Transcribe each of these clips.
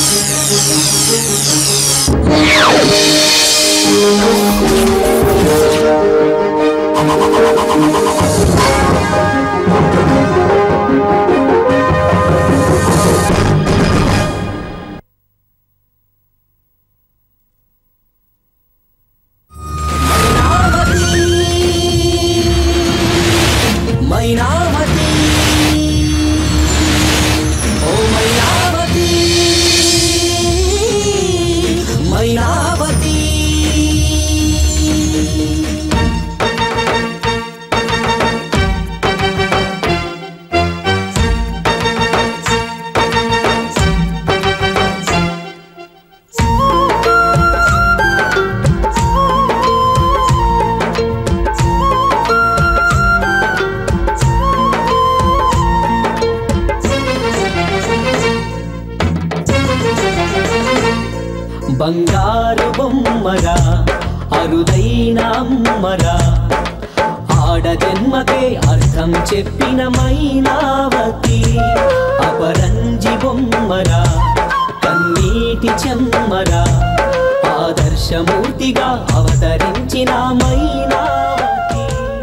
బంగారు బొమ్మరా అరుదైన అమ్మరా ఆడ జన్మకే అర్థం చెప్పిన మైనావతి అపరంజి బొమ్మరా కన్నీటి చెమ్మరా ఆదర్శమూర్తిగా అవతరించిన మైనావతి.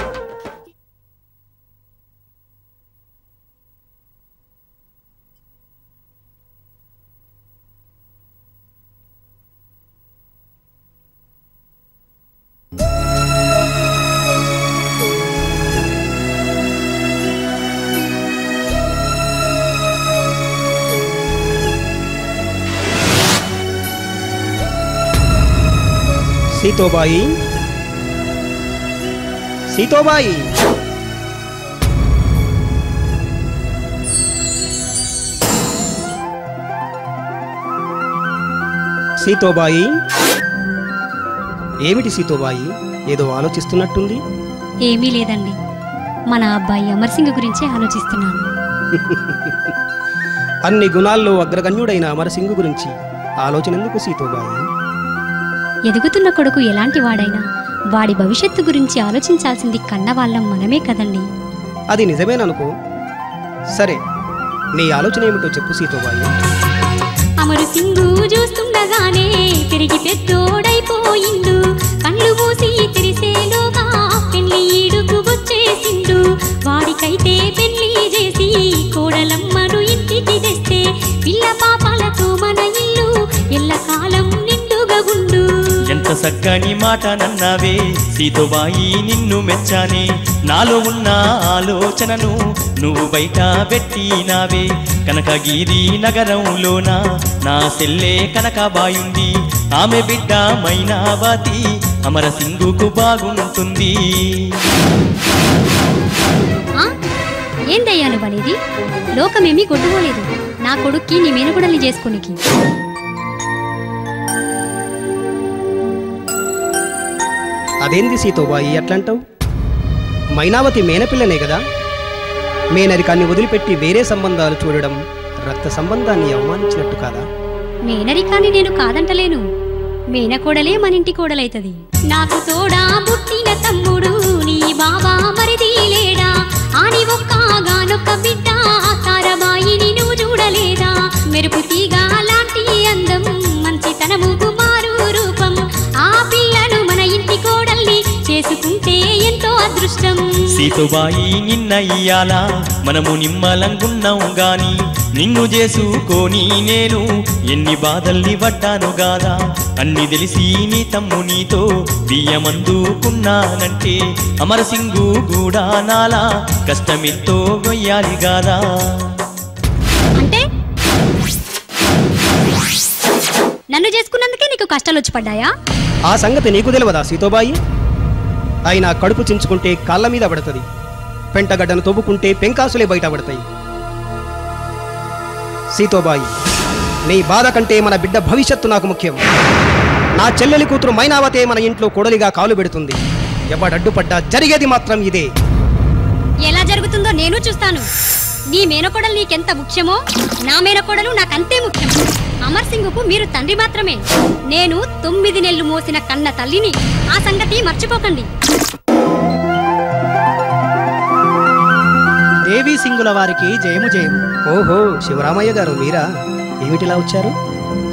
సీతోబాయి, సీతోబాయి, సీతోబాయి, ఏమిటి సీతోబాయి, ఏదో ఆలోచిస్తున్నట్టుంది? ఏమీ లేదండి, మన అబ్బాయి అమర్ సింగ్ గురించే ఆలోచిస్తున్నాను. అన్ని గుణాల్లో అగ్రగణ్యుడైన అమర్ సింగ్ గురించి ఆలోచన ఎందుకు సీతోబాయి? ఎదుగుతున్న కొడుకు ఎలాంటి వాడైనా వాడి భవిష్యత్తు గురించి ఆలోచించాల్సింది కన్నవాళ్ళం మనమే కదండి. అది నిజమేననుకో. సరే, నీ ఆలోచన ఏమిటో చెప్పు సీతోబాయి. అమరు సింగు చూస్తుండగానే తిరిగి పెద్దోడైపోయిండు, కళ్ళు మూసి తెరిసేలోగా పెళ్లి ఈడుకు వచ్చేసిండు. వాడికైతే పెళ్లి చేసి కోడలమ్మను ఇంటికి తెస్తే పిల్ల పాపాలతో మన ఇల్లు ఎల్లకాలం నిండుగా గుండు. ఎంత చక్కని మాట నన్నావే సీతోబాయి, నిన్ను మెచ్చానే. నాలో ఉన్న ఆలోచనను నువ్వు బయట పెట్టినావే. కనకగిరి నగరంలోన నా సెల్లే కనకబాయుంది, ఆమె బిడ్డ మైనావతి అమర సింగుకు బాగుంటుంది. ఏందయ్యా నువ్వనేది? లోకమేమీ కొట్టుకోలేదు నా కొడుక్కి నీ మేనకొడల్ని చేసుకోనికి. అదేంది సీతోబాయి అట్లంటావు? మైనావతి మేనపిల్లనే కదా. మేనరికాన్ని వదిలిపెట్టి వేరే సంబంధాలు చూడడం రక్త సంబంధాన్ని అవమానించినట్టు కాదా? మేనరికాన్ని నేను కాదంటలేను, మేనకోడలే మనింటి కోడలైతది. నాకు తోడా పుట్టిన తమ్ముడు నీ బాబా మరిది లేడా? ఆని ఒక్కగానొక్క బిడ్డ తారబాయిని నువ్వు చూడలేదా? మెరుపు తీగా లాంటి అందం, మంచితనము కుమారు రూపం, ఆ పిల్లను మన ఇంటి కోడల్ని చేసుకుంటే ఎంతో అదృష్టం. సీతోబాయి, నిన్న ఇయ్యాల మనము నిమ్మలంగున్నాం గాని నిన్ను చేసుకోని నేను ఎన్ని బాధల్ని పడ్డాను గాదా. అన్ని తెలిసి నీ తమ్మునితో బియ్యమందుకున్నానంటే అమర సింగు కూడా నాలా కష్టమెంతో గొయ్యాలి గాదా. అంటే నన్ను చేసుకున్నందుకే నీకు కష్టాలు వచ్చి పడ్డాయా? ఆ సంగతి నీకు తెలియదా సీతోబాయి? అయినా కడుపు చించుకుంటే కాళ్ళ మీద పడుతుంది, పెంటగడ్డను తవ్వుకుంటే పెంకాసులే బయట పడతాయి. సీతోబాయి, నీ బాధ కంటే మన బిడ్డ భవిష్యత్తు నాకు ముఖ్యం. నా చెల్లెలి కూతురు మైనావతే మన ఇంట్లో కొడలిగా కాలు పెడుతుంది. ఎవడడ్డుపడ్డా జరిగేది మాత్రం ఇదే. ఎలా జరుగుతుందో నేను చూస్తాను. నీ మేనకోడలు నీకెంత ముఖ్యమో నా మేనకోడలు నాకంతే ముఖ్యం. అమర్ సింగ్కు మీరు తండ్రి మాత్రమే, నేను 9 నెలలు మోసిన కన్న తల్లిని. ఆ సంగతి మర్చిపోకండి. దేవి సింగుల వారికి జయము జయము. ఓహో, శివరామయ్య గారు మీరా? ఏమిటిలా వచ్చారు?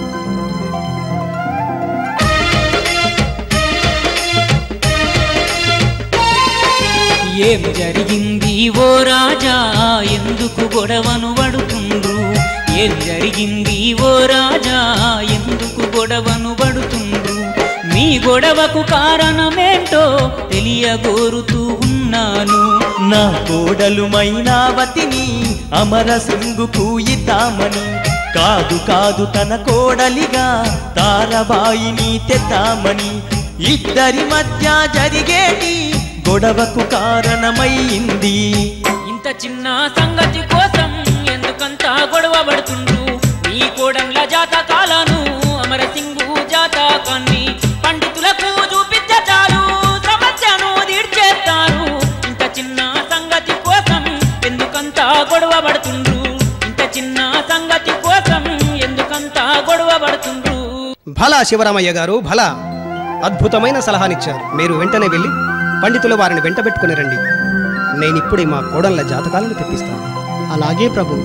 ఏం జరిగింది ఓ రాజా ఎందుకు గొడవను పడుతుండ్రు ఏం జరిగింది ఓ రాజా ఎందుకు గొడవను పడుతుండ్రు మీ గొడవకు కారణమేంటో తెలియగోరుతూ ఉన్నాను నా కోడలు మైనావతిని అమరసింగుకు ఇద్దామని కాదు కాదు తన కోడలిగా తారబాయిని తెద్దామని ఇద్దరి మధ్య జరిగేటి గొడవకు కారణమైంది ఇంత చిన్న సంగతి కోసం ఎందుకంత గొడవ పడుతుండ్రు మీ కోడంల జాతకాలను అమరసింగు జాతకాన్ని పండితులకు చూపించ చాలు సమస్యను తీర్చేస్తారు ఇంత చిన్న సంగతి కోసం ఎందుకంత గొడవ పడుతుండ్రు ఇంత చిన్న సంగతి కోసం ఎందుకంత గొడవ పడుతుండ్రు భలా శివరామయ్య గారు భలా అద్భుతమైన సలహానిచ్చారు. మీరు వెంటనే వెళ్ళి పండితుల వారిని వెంటబెట్టుకుని రండి. నేనిప్పుడే మా కోడళ్ళ జాతకాలను తెప్పిస్తాను. అలాగే ప్రభు.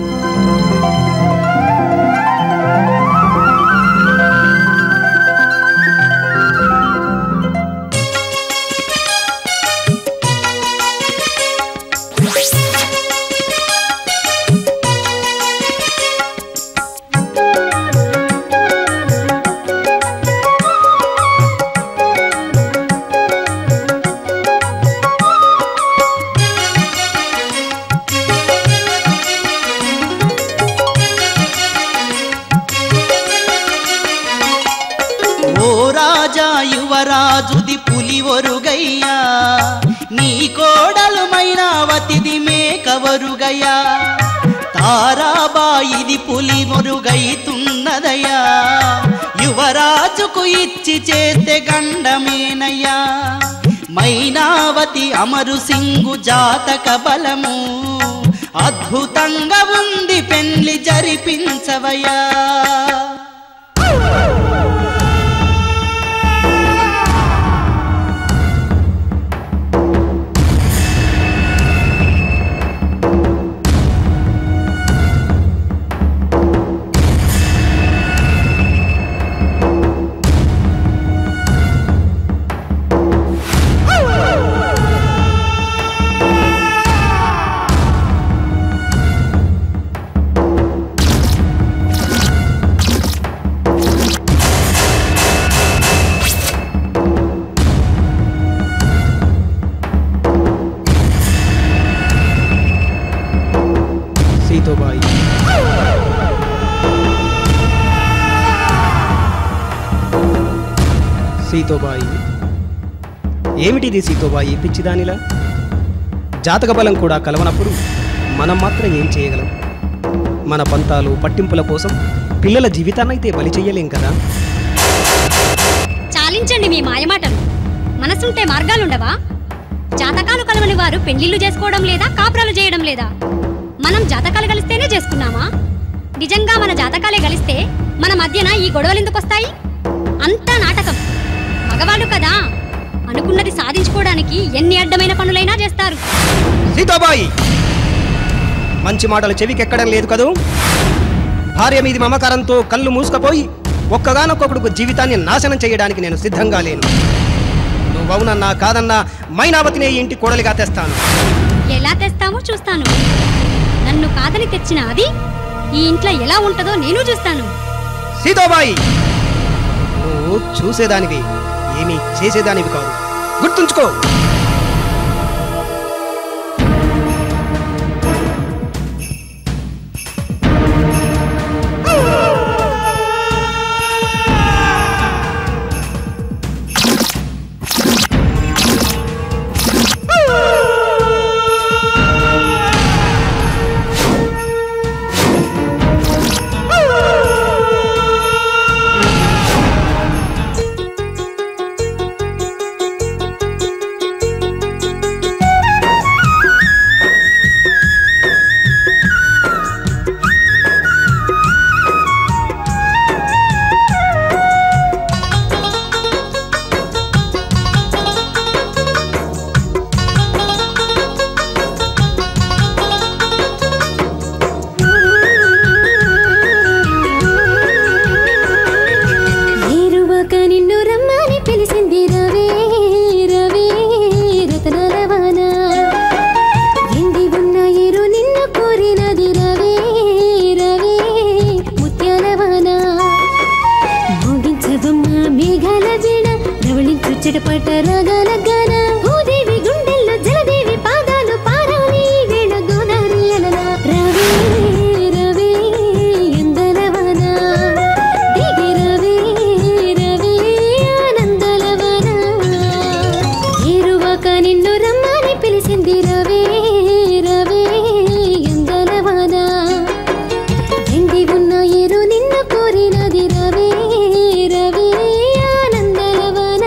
యువరాజుది పులివొరుగయ్యా నీ కోడలు మైనావతిది మేకవరుగయ్యా తారాబాయిది పులివొరుగైతున్నదయ్యా యువరాజుకు ఇచ్చి చేస్తే గండమేనయ్యా మైనావతి అమరు సింగు జాతక బలము అద్భుతంగా ఉంది పెళ్లి జరిపించవయ్యా సీతోబాయి ఏమిటిది సీతోబాయి పిచ్చిదానిలా జాతక బలం కూడా కలవనప్పుడు మనం మాత్రం ఏం చేయగలం మన పంతాలు పట్టింపుల కోసం పిల్లల జీవితాన్నైతే బలి చెయ్యలేం కదా చాలించండి మీ మాయమాటలు మనసుంటే మార్గాలుండవా జాతకాలు కలవని వారు పెళ్లిళ్ళు చేసుకోవడం లేదా కాపురాలు చేయడం లేదా మనం జాతకాలు కలిస్తేనే చేసుకున్నామా నిజంగా మన జాతకాలే కలిస్తే మన మధ్యన ఈ గొడవలు ఎందుకు వస్తాయి అంతా నాటకం మగవాళ్ళు కదా అనుకున్నది సాధించుకోవడానికి ఎన్ని అడ్డమైన పనులైనా చేస్తారు సీతాబాయి మంచి మాటలు చెవికెక్కడం లేదు కదూ భార్య మీది మమకారంతో కళ్ళు మూసుకపోయి ఒక్కగానొక్కడుకు జీవితాన్ని నాశనం చేయడానికి నేను సిద్ధంగా లేను నువ్వవునన్నా కాదన్నా మైనావతినే ఇంటి కోడలిగా తెస్తాను ఎలా తెస్తామో చూస్తాను నన్ను కాదని తెచ్చిన అది ఈ ఇంట్లో ఎలా ఉంటుందో నేను చూస్తాను సీతాబాయి నువ్వు చూసేదానివి ఏమీ చేసేదానివి కాదు గుర్తుంచుకో చిటపట రాగాల గాన భూదేవి గుండెల్లో జలదేవి పాదాలు పారాలి వేళ గోదారి అలలా రవే రవే ఎందలవన దిగి రవే రవే ఆనందలవన ఏరువాక నిన్ను రమ్మని పిలిచింది రవే రవే ఎందలవన ఎండి ఉన్న ఏరు నిన్ను కోరినది రవే రవే ఆనందలవన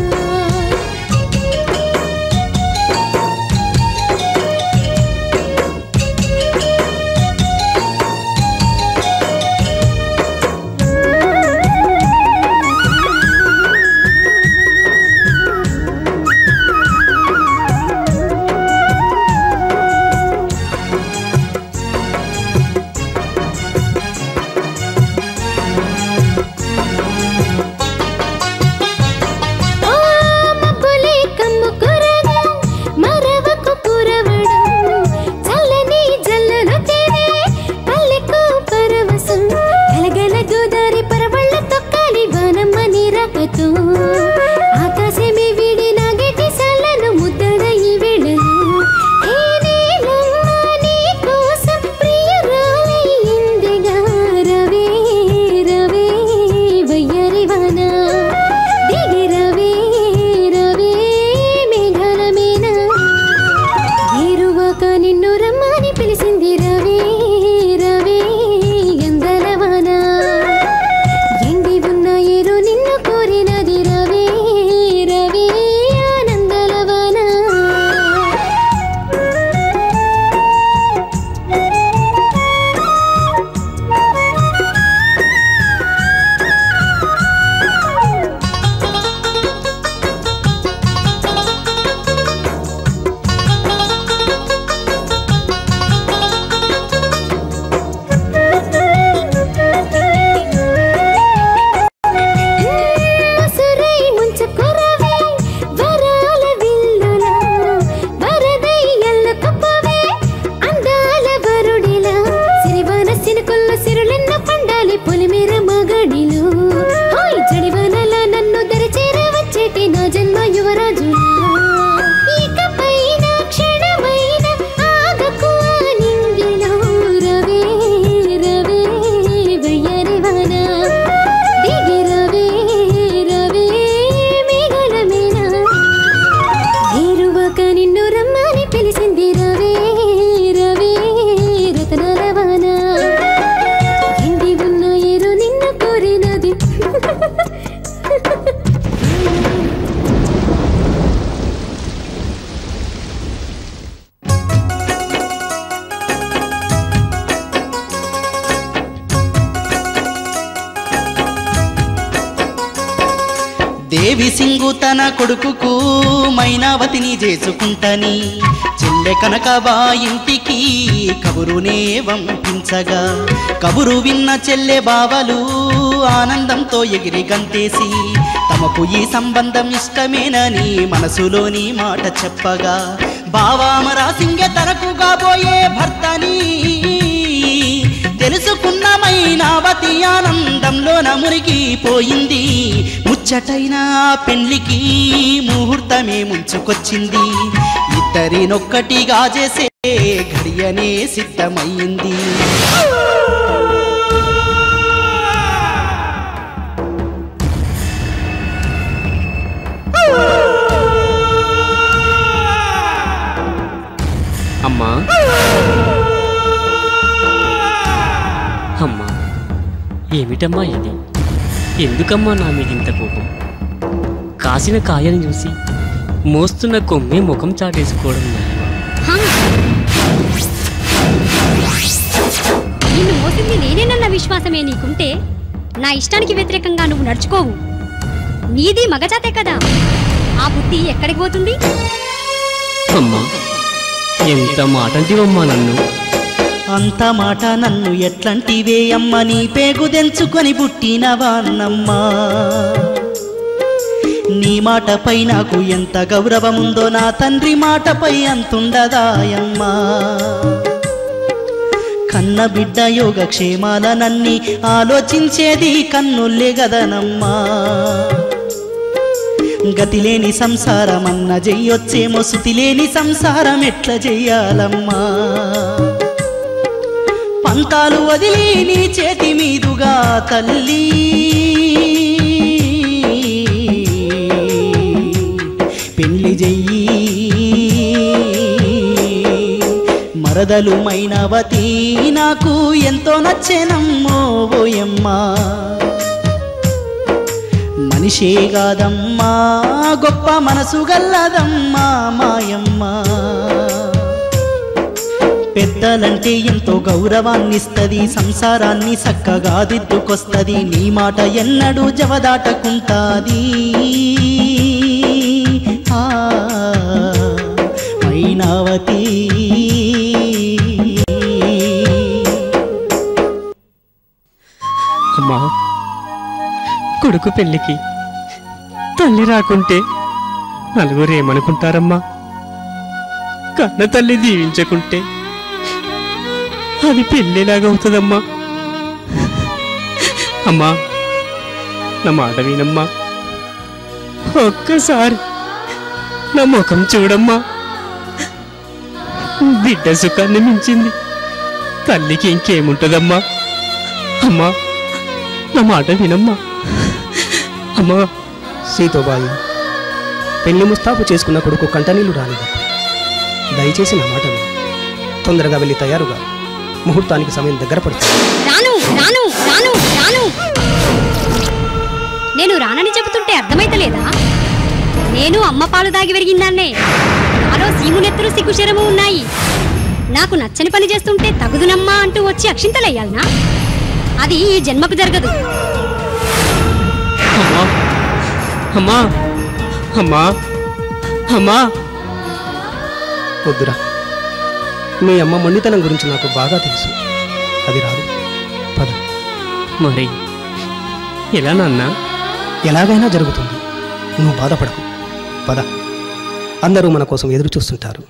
ఓ మబ్బులే కమ్ముకురగా మరవకు పురవడం చల్లని జల్లులు తేవే పల్లెకు పరవశం గలగల గోదారి పరవళ్ళ తొక్కాలి వానమ్మ నీరాకతో ఆకాశమే వీడి నాగేటి సల్లను ముద్దడ ఈ వేళలో హే నీలమ్మ నీ కోసం ప్రియురాలయ్యిందిగా రవే రవే వయ్యారి వాన దిగి రవే రవే మేఘాల మీన ఏరువాక నిన్ను రమ్మని పిలిచింది రవే రవే ఎందలవాన ఎండి ఉన్న ఏరు నిన్ను కోరినది రవే రవే ఆనందలవాన ముసురై ముంచుకురవే వరాల విల్లులా వరదై ఎల్లకపోవే అందాల వరుడిలా సిరివాన సినుకుల్లో సిరులెన్న పండాలి పొలిమేర మగడిలో హోయ్ జడివానల నన్ను దరిచేర వచ్చేటి నా జన్మ యువరాజులా ఇకపైన క్షణమైన ఆగకు ఆ నింగిలో రవే రవే వయ్యారి వాన దిగి రవే రవే మేఘాల మీన ఏరువాక నిన్ను రమ్మని పిలిచింది రవే రవే రతనాల వాన ఎండి ఉన్న ఏరు నిన్ను కోరినది దేవి సింగు తన కొడుకుకు మైనావతిని చేసుకుంటని చెల్లె కనకబా ఇంటికి కబురునే వంపించగా కబురు విన్న చెల్లె బావలు ఆనందంతో ఎగిరి గంతేసి తమకు ఈ సంబంధం ఇష్టమేనని మనసులోని మాట చెప్పగా బావామరా సింగె తనకు కాబోయే భర్తని తెలుసుకున్న మైనావతి ఆనందంలోన మునిగిపోయింది ముచ్చటైన పెళ్లికి ముహూర్తమే ముంచుకొచ్చింది ఇద్దరినొక్కటిగా చేసే ఘడియనే సిద్ధమయ్యింది అమ్మా అమ్మా ఏమిటమ్మా ఇది? ఎందుకమ్మా నా మీద ఇంత కోపం? కాసిన కాయని చూసి మోస్తున్న కొమ్మే ముఖం చాటేసుకోవడం న్యాయమా? నిన్ను మోసింది నేనేనన్న విశ్వాసమే నీకుంటే నా ఇష్టానికి వ్యతిరేకంగా నువ్వు నడుచుకోవు. నీది మగజాతే కదా, ఆ బుద్ధి ఎక్కడికి పోతుంది? అమ్మా ఎంత మాటంటివమ్మా నన్ను? అంత మాట నన్ను ఎట్లంటివే అమ్మ, నీ పేగు దెంచుకొని పుట్టినవాన్నమ్మా. నీ మాటపై నాకు ఎంత గౌరవముందో నా తండ్రి మాటపై అంతుండదాయమ్మా. కన్న బిడ్డ యోగక్షేమాలనన్నీ ఆలోచించేది కన్నుల్లే గదనమ్మా. గతిలేని సంసారమన్న చెయ్యొచ్చేమో శృతిలేని సంసారం ఎట్లా చెయ్యాలమ్మా పంతాలు వదిలి నీ చేతి మీదుగా తల్లి పెళ్లి చెయ్యి మరదలు మైనవతి నాకు ఎంతో నచ్చేనమ్మో ఓయమ్మా మనిషే కాదమ్మా గొప్ప మనసు గల్లదమ్మా మాయమ్మ పెద్దలంటే ఎంతో గౌరవాన్నిస్తది సంసారాన్ని చక్కగా దిద్దుకొస్తది నీ మాట ఎన్నడూ జవదాటకుంటాది మైనావతి అమ్మా కొడుకు పెళ్లికి తల్లి రాకుంటే నలుగురు ఏమనుకుంటారమ్మా కన్న తల్లి దీవించకుంటే అది పెళ్ళిలాగవుతుందమ్మా అమ్మా నా మాట వినమ్మా ఒక్కసారి నా ముఖం చూడమ్మా బిడ్డ సుఖాన్ని మించింది తల్లికి ఇంకేముంటుందమ్మా అమ్మా నా మాట వినమ్మా అమ్మా సీతోబాయి పెళ్లి ముస్తాబు చేసుకున్న కొడుకు కంటనీళ్లు రానివ్వ దయచేసి నా మాట విను తొందరగా వెళ్ళి తయారుగా ముహూర్తానికి సమయం దగ్గర పడుతుంది రాను రాను రాను రాను నేను రానని చెబుతుంటే అర్థమైతలేదా నేను అమ్మ పాలు దాగి పెరిగిందాన్నే నాలో సీమునెత్తులు సిగ్గుశరము ఉన్నాయి నాకు నచ్చని పని చేస్తుంటే తగుదునమ్మా అంటూ వచ్చి అక్షింతలయ్యాలనా అది ఈ జన్మకు జరగదు అమ్మా అమ్మా అమ్మా వద్దురా మీ అమ్మ మొండితనం గురించి నాకు బాగా తెలుసు అది రాదు పద మరి ఎలా నాన్నా ఎలాగైనా జరుగుతుంది నువ్వు బాధపడకు పద అందరూ మన కోసం ఎదురు చూస్తుంటారు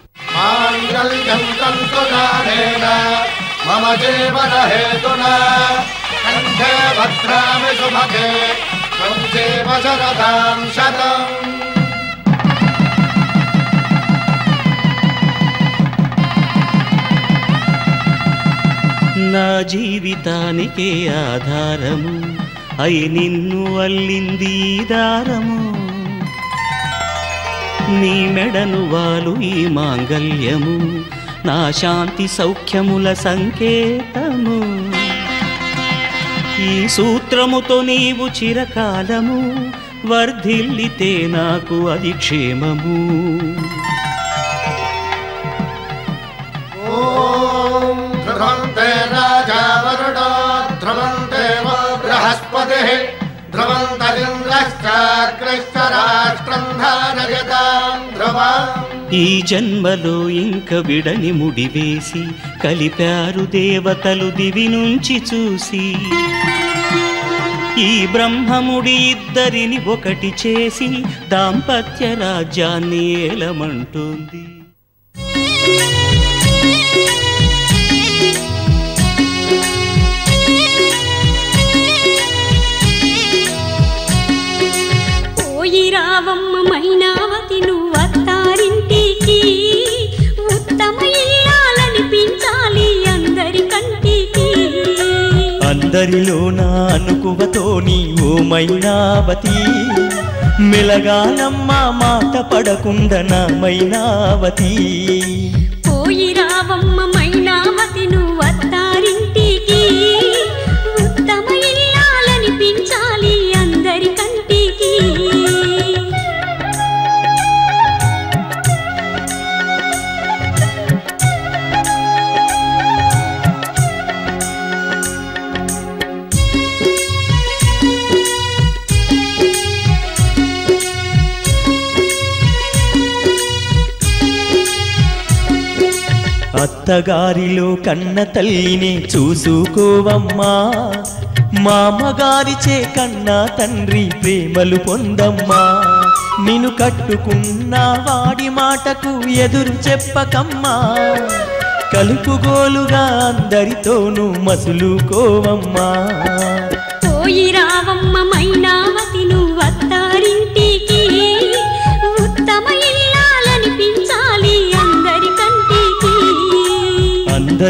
మమ జీవన హేతునా కంఠే భద్రామి శుభగే సంజీవ శరదాం శతం నా జీవితానికే ఆధారము అయి నిన్ను అల్లింది దారము నీ మెడను వాలు ఈ మాంగల్యము నా శాంతి సౌఖ్యముల సంకేతము ఈ సూత్రముతో నీవు చిరకాలము వర్ధిల్లితే నాకు అది క్షేమము ఓం ధ్రువంతే రాజా వరుడో ధ్రువంతే బృహస్పతిః ధ్రువంతరింద్రశ్చాగ్రశ్చ రాష్ట్రం ధారయతాం ధ్రువం ఈ జన్మలో ఇంక విడని ముడివేసి కలిపారు దేవతలు దివి నుంచి చూసి ఈ బ్రహ్మముడి ఇద్దరిని ఒకటి చేసి దాంపత్య రాజ్యాన్ని ఏలమంటుంది పోయి రావమ్మ మైనావతి నువ్వత్తారింటికి ఉత్తమ ఇల్లాలనిపించాలి అందరి కంటికి అందరిలో నా అనుకువతో నీవు మైనావతి మెలగానమ్మ మాట పడకుండా నా మైనావతి పోయి రావమ్మ మైనావతి నువ్వత్తారింటికి ఉత్తమ ఇల్లాలనిపించాలి అందరి కంటికి అత్తగారిలో కన్న తల్లిని చూసుకోవమ్మా మామగారిచే కన్నా తండ్రి ప్రేమలు పొందమ్మా నిన్ను కట్టుకున్న వాడి మాటకు ఎదురు చెప్పకమ్మా కలుపుగోలుగా అందరితోనూ మసులుకోవమ్మా పోయి రావమ్మ మైనావతి నువ్వత్తారింటికి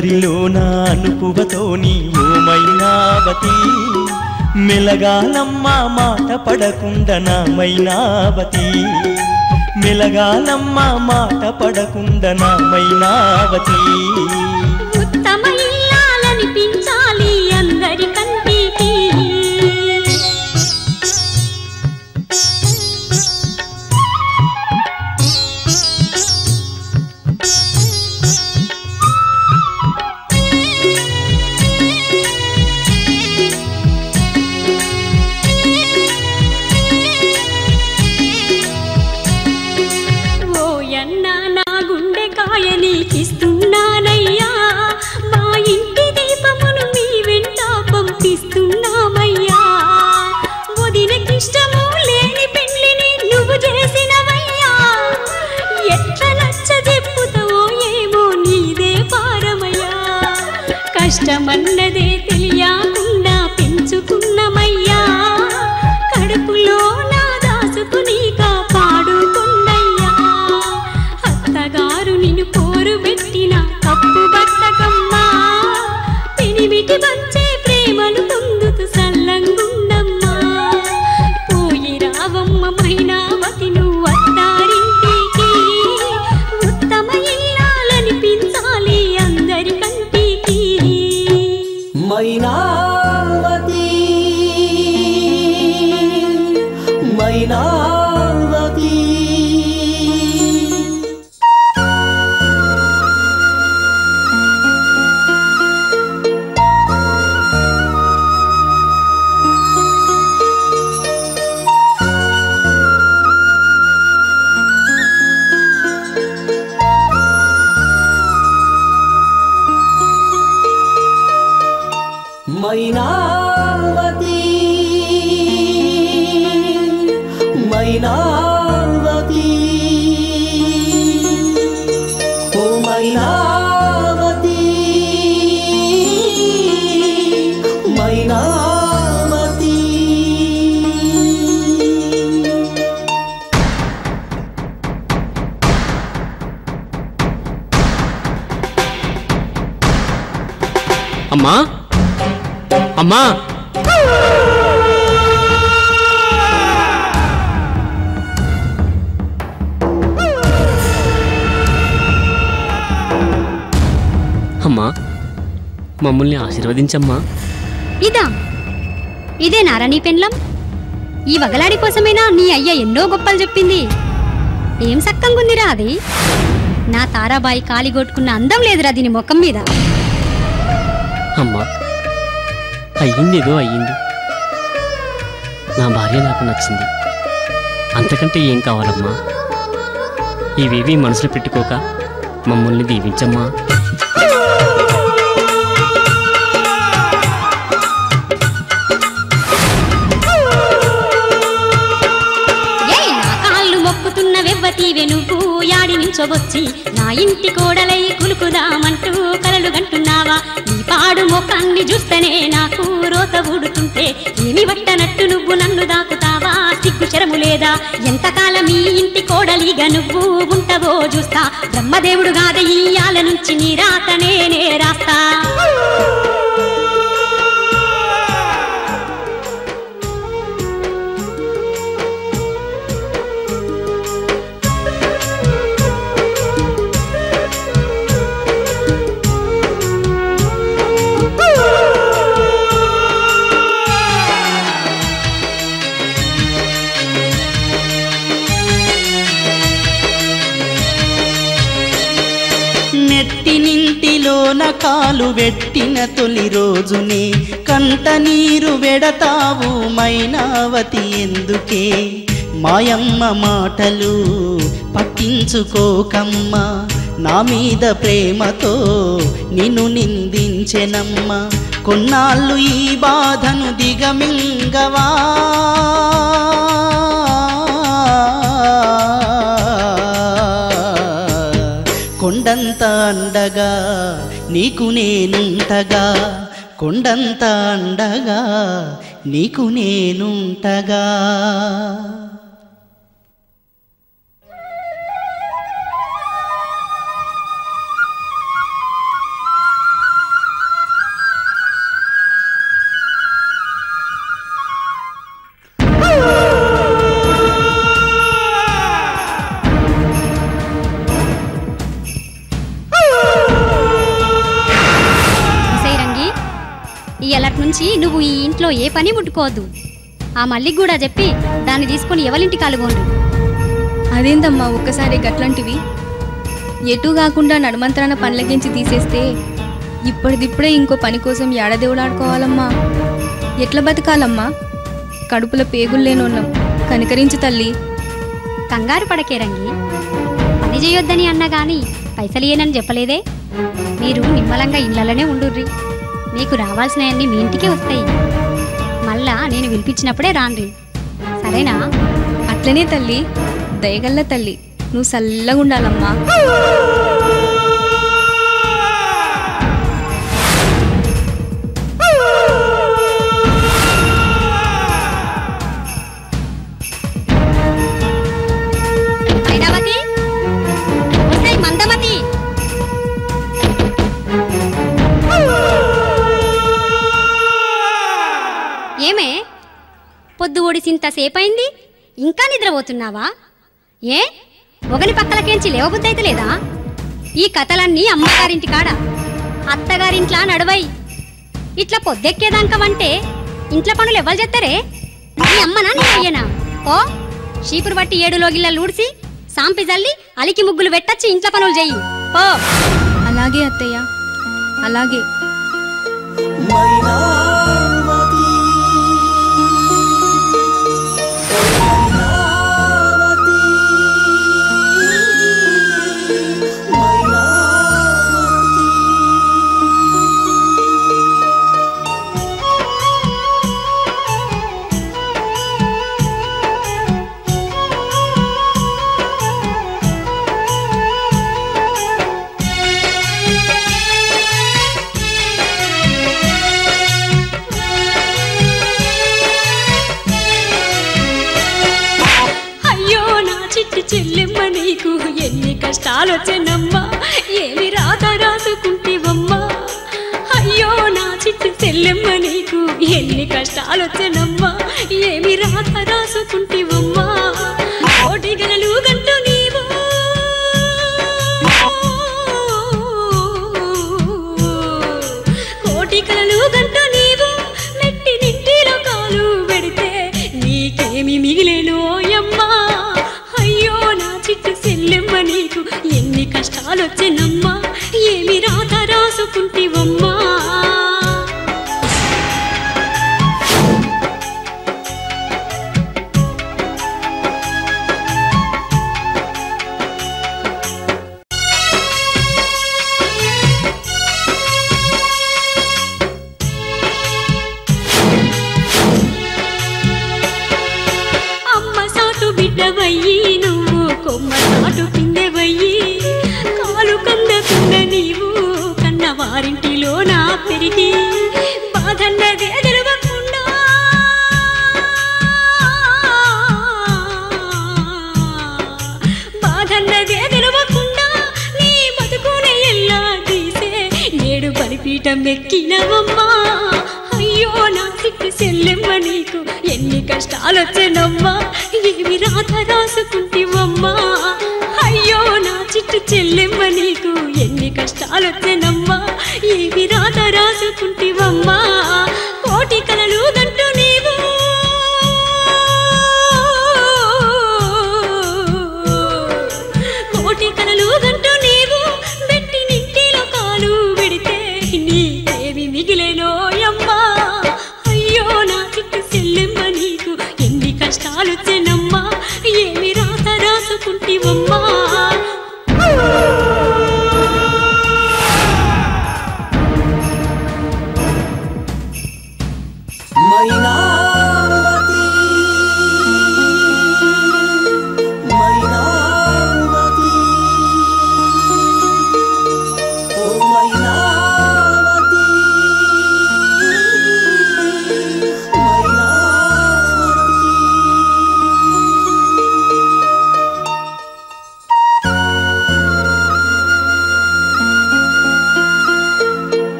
కొబ్బరిలోన అనుకువతోని ఓ మైనావతి మెలగాలమ్మ మాట పడకుండా నా మైనావతి మెలగాలమ్మ మాట పడకుండా నా మైనావతి ఉత్తమ ఇల్లాలనిపించాలి అందరి కంటికి ఇస్తున్నానయ్యా మా ఇంటి దీపమును మీ వెంట పంపిస్తున్నామయ్యా వదినకిష్టము లేని పెళ్లిని నువ్వు చేసినవయ్యా ఎట్లా నచ్చ చెప్పుతావో ఏమో నీదే పారమయ్యా కష్టమన్నదే తెలియకుండా పెంచుకున్నమయ్యా కడుపులో నా దాసుకుని కాపాడుకున్నయ్యా అత్తగారు నిన్ను కోరు పెట్టిన తప్పు బట్టకమ్మా పెనిమిటి వచ్చే ప్రేమను పొందుతూ సల్లంగుండమ్మా పోయి రావమ్మ మైనావతి నువ్వు అత్తారింటికి ఉత్తమ ఇల్లాలనిపించాలి అందరి కంటికి మైనావతి మైనావతి మైనావతి మైనావతి ఓ మైనావతి మైనావతి అమ్మా అమ్మా అమ్మా మమ్మల్ని ఆశీర్వదించమ్మా ఇదే నారా నీ పెండ్లం ఈ వగలాడి కోసమైనా నీ అయ్య ఎన్నో గొప్పలు చెప్పింది ఏం సక్కంగుందిరా అది నా తారాబాయి కాలిగొట్టుకున్న అందం లేదురా దీని ముఖం మీద అమ్మా అయ్యిందేదో అయ్యింది నా భార్య నాకు నచ్చింది అంతకంటే ఏం కావాలమ్మా ఇవేవి మనసులో పెట్టుకోక మమ్మల్ని దీవించమ్మా వెవ్వతీవే నువ్వు యాడి నుంచొచ్చి నా ఇంటి కోడలై కులుకుదామంటూ కలలు గంటున్నావా నీ పాడు ముఖాన్ని చూస్తేనే నాకు రోత ఊడుతుంటే ఏమి పట్టనట్టు నువ్వు నన్ను దాకుతావా సిగ్గు శరము లేదా ఎంతకాలం ఈ ఇంటి కోడలిగా నువ్వు ఉంటావో చూస్తా బ్రహ్మదేవుడు గాద ఇయ్యాల నుంచి నీ రాత నేనే రాస్తా నెట్టినింటిలోన కాలు వెట్టిన తొలి రోజునే కంట నీరు వెడతావు మైనావతి ఎందుకే మాయమ్మ మాటలు పట్టించుకోకమ్మా నా మీద ప్రేమతో నిన్ను నిందించెనమ్మ కొన్నాళ్ళు ఈ బాధను దిగమింగవా కొండంత అండగా నీకు నేనుంటగా కొండంత అండగా నీకు నేనుంటగా నుంచి నువ్వు ఈ ఇంట్లో ఏ పని ముట్టుకోవద్దు. ఆ మల్లికి కూడా చెప్పి దాన్ని తీసుకొని ఎవరింటి కాలుగోండు. అదేందమ్మా ఒక్కసారి గట్లాంటివి? ఎటు కాకుండా నడుమంతరాన పండ్లకించి తీసేస్తే ఇప్పటిదిప్పుడే ఇంకో పని కోసం ఏడదేవులాడుకోవాలమ్మా. ఎట్లా బతకాలమ్మా? కడుపులో పేగుల్లేనున్నాం, కనికరించు తల్లి. కంగారు పడకే రంగి, పని చేయొద్దని అన్నా గాని పైసలియనని చెప్పలేదే. మీరు నిమ్మలంగా ఇళ్లలోనే ఉండుర్రి. మీకు రావాల్సినవన్నీ మీ ఇంటికే వస్తాయి. మళ్ళా నేను పిలిపించినప్పుడే రాండ్రి, సరేనా? అట్లనే తల్లి, దయగల్ల తల్లి, నువ్వు చల్లగా ఉండాలమ్మా. ఐరావతి, వస్తాయి మందమతి. ఏమే పొద్దు ఓడిసింతసేపైంది, ఇంకా నిద్రపోతున్నావా? ఏ ఒకని పక్కలకేంచి లేవబుద్ధి అయితే లేదా? ఈ కథలన్నీ అమ్మగారింటి కాడ, అత్తగారింట్లా నడవై. ఇట్లా పొద్దెక్కేదాంకమంటే ఇంట్లో పనులు ఎవ్వరు చేస్తారే? నీ అమ్మనా నీ అయ్యనా? ఓ చీపురు బట్టి 7 లోగిళ్ళ లూడ్చి సాంపి జల్లి అలికి ముగ్గులు పెట్టచ్చి ఇంట్లో పనులు చెయ్యి ఓ. అలాగే అత్తయ్య, అలాగే. చెల్లెమ్మ నీకు ఎన్ని కష్టాలు వచ్చేనమ్మా, ఏమి రాత రాసుకుంటేవమ్మా. అయ్యో నా చిట్టి చెల్లెమ్మ నీకు ఎన్ని కష్టాలు వచ్చేనమ్మా, ఏమి రాత రాసుకుంటేవమ్మా. కోటి గలలు గంటూ నీవు కోటి కలలు గంటూ నీవు మెట్టి నింటిలో కాలు పెడితే నీకేమి మిగిలేనోయమ్మా. చిట్టు సెల్లెమ్మ నీకు ఎన్ని కష్టాలు వచ్చేనమ్మా, ఏమి రాత రాసుకుంటేవమ్మా. అమ్మ సాటు బిడ్డవయ్యి నువ్వు, కొమ్మ సాటు పిందెవయ్యి, కాలు కందకున్న నీవు కన్నవారింటిలో నా పెరిగి బాధన్నదే తెలవకుండా నీ బతుకునే ఎల్లా తీసే నేడు బలిపీఠం ఎక్కినవమ్మా. అయ్యో నా చిట్టి చెల్లెమ్మ నీకు ఎన్ని కష్టాలు వచ్చేనమ్మా, ఏమి రాత రాసుకుంటేవమ్మా. అయ్యో నా చిట్టు చెల్లెమ్మ నీకు ఎన్ని కష్టాలు వచ్చేనమ్మా, ఏమి రాత రాసుకుంటేవమ్మా. కోటి కలలు గంటూ నీవు కోటి కలలు గంటూ నీవు పెట్టి నింటిలో కాలు పెడితే నీకేమి మిగిలేనోయమ్మా. అయ్యో నా చిట్టు చెల్లెమ్మ నీకు ఎన్ని కష్టాలు వచ్చేనమ్మా, ఏమి రాత రాసుకుంటేవమ్మా.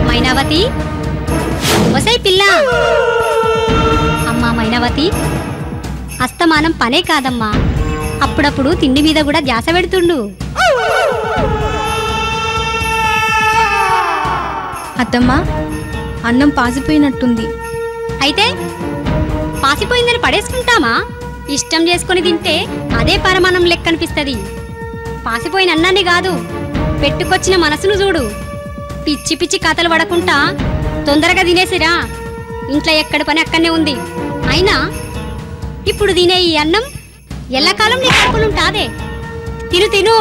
మైనావతి, ఒసై పిల్ల. అమ్మా మైనావతి, అస్తమానం పనే కాదమ్మా, అప్పుడప్పుడు తిండి మీద కూడా ధ్యాస పెడుతుండు. అత్తమ్మా, అన్నం పాసిపోయినట్టుంది. అయితే పాసిపోయిందని పడేసుకుంటామా? ఇష్టం చేసుకుని తింటే అదే పరమాన్నం లెక్క అనిపిస్తుంది. పాసిపోయిన అన్నాన్ని కాదు, పెట్టుకొచ్చిన మనసును చూడు. పిచ్చి పిచ్చి కథలు పడకుండా తొందరగా తినేసిరా. ఇంట్లో ఎక్కడి పని అక్కడనే ఉంది. అయినా ఇప్పుడు తినే ఈ అన్నం ఎల్లకాలం నీ కడుపులుంటాదే. తిను తిను.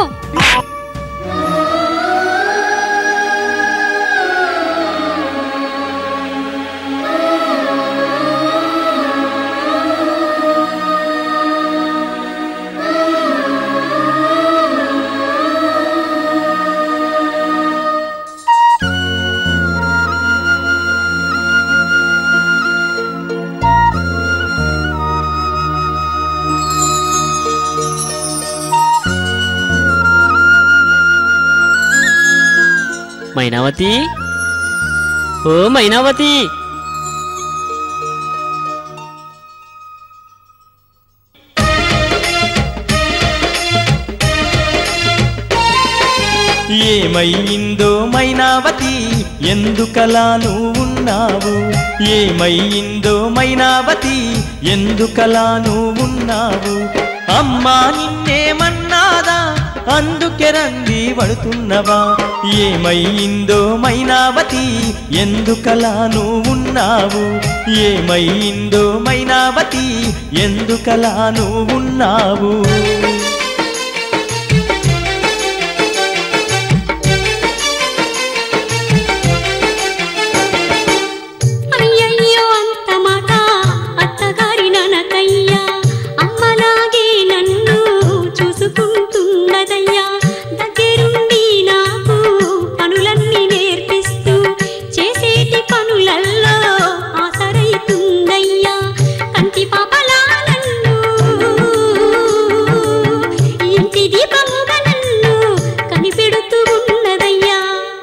మైనావతి, ఓ మైనావతి, ఏమైందో మైనావతి, ఎందుకలా నువ్వున్నావు? ఏమైందో మైనావతి, ఎందుకలా నువ్వున్నావు? అమ్మా నిన్నేమన్నాదా, అందుకే రంది పడుతున్నవా? ఏమైందో మైనావతి, ఎందుకలా నువ్వున్నావు? ఏమైందో మైనావతి, ఎందుకలా నువ్వున్నావు? అయ్యయ్యో అంత మాట అత్తగారి ననకయ్యా, అమ్మలాగే నన్ను చూసుకుంటున్నదయ్యా. దగ్గరుండి నాకు పనులన్నీ నేర్పిస్తూ చేసేటి పనులల్లో ఆసరైతుందయ్యా. కంటి పాపలా నన్ను ఇంటి దీపముగా నన్ను కనిపెడుతూ ఉన్నదయ్యా.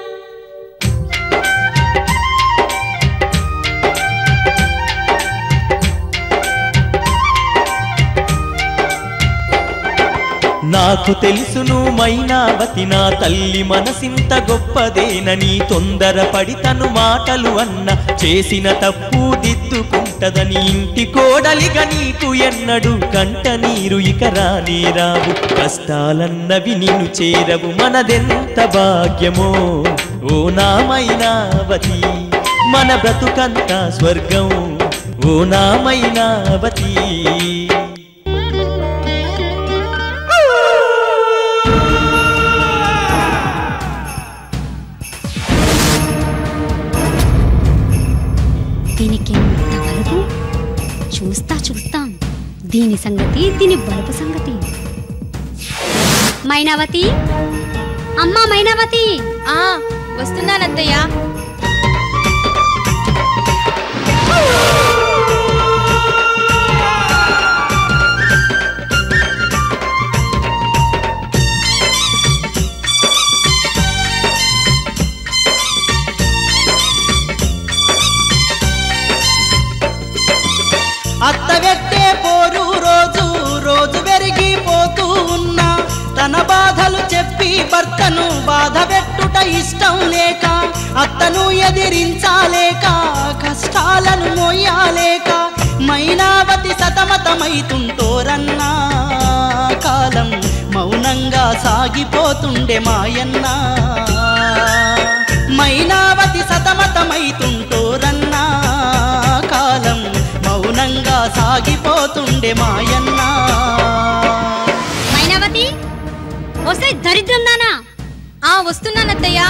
నాకు తెలుసును మైనావతి, నా తల్లి మనసింత గొప్పదేనని. తొందరపడి తను మాటలు అన్న, చేసిన తప్పు దిద్దుకుంటదని. ఇంటి కోడలిగా నీకు ఎన్నడు కంట నీరు ఇక రానే రావు. కష్టాలన్నవి నిన్ను చేరవు, మనదెంత భాగ్యమో ఓ నా మైనావతి. మన బ్రతుకంతా స్వర్గం ఓ నా మైనావతి. దీనికి ఎంత బలుపు! చూస్తాం దీని సంగతి, దీని బలుపు సంగతి. మైనావతి, అమ్మా మైనావతి. వస్తున్నానత్తయ్యా. అత్తగట్టే పోరు రోజు రోజు పెరిగిపోతూ ఉన్నా, తన బాధలు చెప్పి భర్తను బాధ పెట్టుట ఇష్టం లేక, అత్తను ఎదిరించాలేక, కష్టాలను మోయాలేక, మైనావతి సతమతమైతుంటోరన్నా. కాలం మౌనంగా సాగిపోతుండే మాయన్నా. మైనావతి సతమతమైతుంటోరన్నా. కాలం మౌనంగా సాగిపోతుండే మాయన్నా. మైనావతి, వస్తే దరిద్రం దానా. వస్తున్నానత్తయ్యా.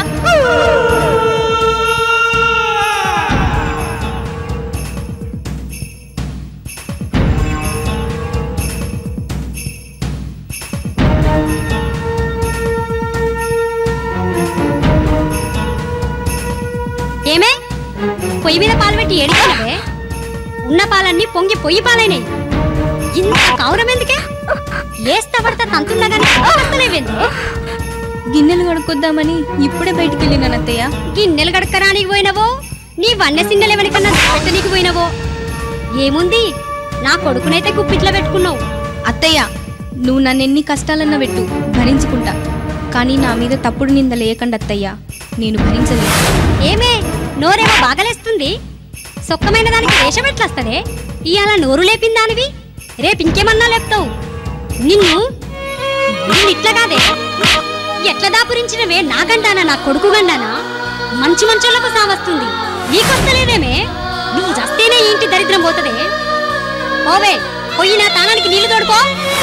ఏమే, పొయ్యి మీద పాలు పెట్టి ఏడిచినవే? ఉన్న పాలన్నీ పొంగి పొయ్యి పాలైనాయి. ఇంత కౌరం ఎందుకే? లేస్తా పడతా తంతుండగానే వస్తలేవేంది? గిన్నెలు కడుక్కొద్దామని ఇప్పుడే బయటికి వెళ్ళినాను అత్తయ్య. గిన్నెలు గడకరానికి పోయినవో నీ వన్నె సింగలు ఎవరికన్నా పెట్టనీకి పోయినవో ఏముంది, నా కొడుకునైతే గుప్పిట్లో పెట్టుకున్నావు. అత్తయ్య, నువ్వు నన్ను ఎన్ని కష్టాలన్నా పెట్టు, భరించుకుంటా. కానీ నా మీద తప్పుడు నిందలేయకండి అత్తయ్య, నేను భరించలేదు. ఏమే నోరేమో బాగలేస్తుంది, సొక్కమైన దానికి వేషం ఎట్లొస్తదే? ఇవాళ నోరు లేపిన దానివి రేపు ఇంకేమన్నా లేపుతావు. నిన్ను ఇట్లా కాదే, ఎట్లా దాపురించినవే? నా గండానా, నా కొడుకు గండానా? మంచి మంచోళ్లకు సావస్తుంది, నీకొస్తలేదేమే? నువ్వు చస్తేనే ఈ ఇంటి దరిద్రం పోతదే. ఓవే పోయి నా తానానికి నీళ్లు తోడుకో.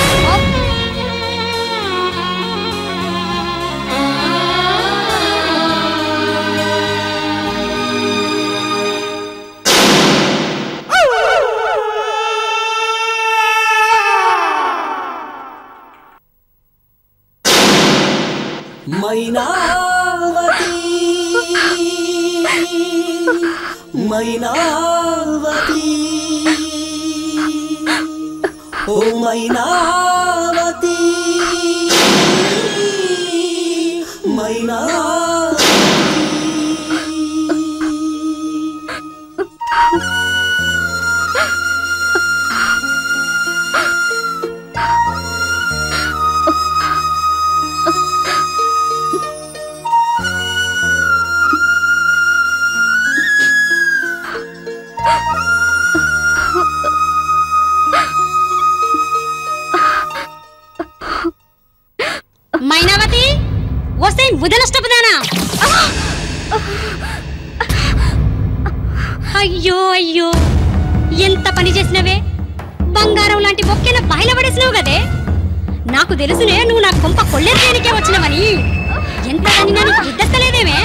మైనావతి మైనావతి ఓ మైనావతి మైనావతి మైనావతి వస్తే బుధనష్టపుదానా? అయ్యో అయ్యో, ఎంత పని చేసినవే! బంగారం లాంటి బొక్కెన బయలుపడేసినావు కదే. నాకు తెలుసునే నువ్వు నా కొంప కొల్లేరికే వచ్చినవని. ఎంత అని నాకు గుర్తెత్తలేదేమే?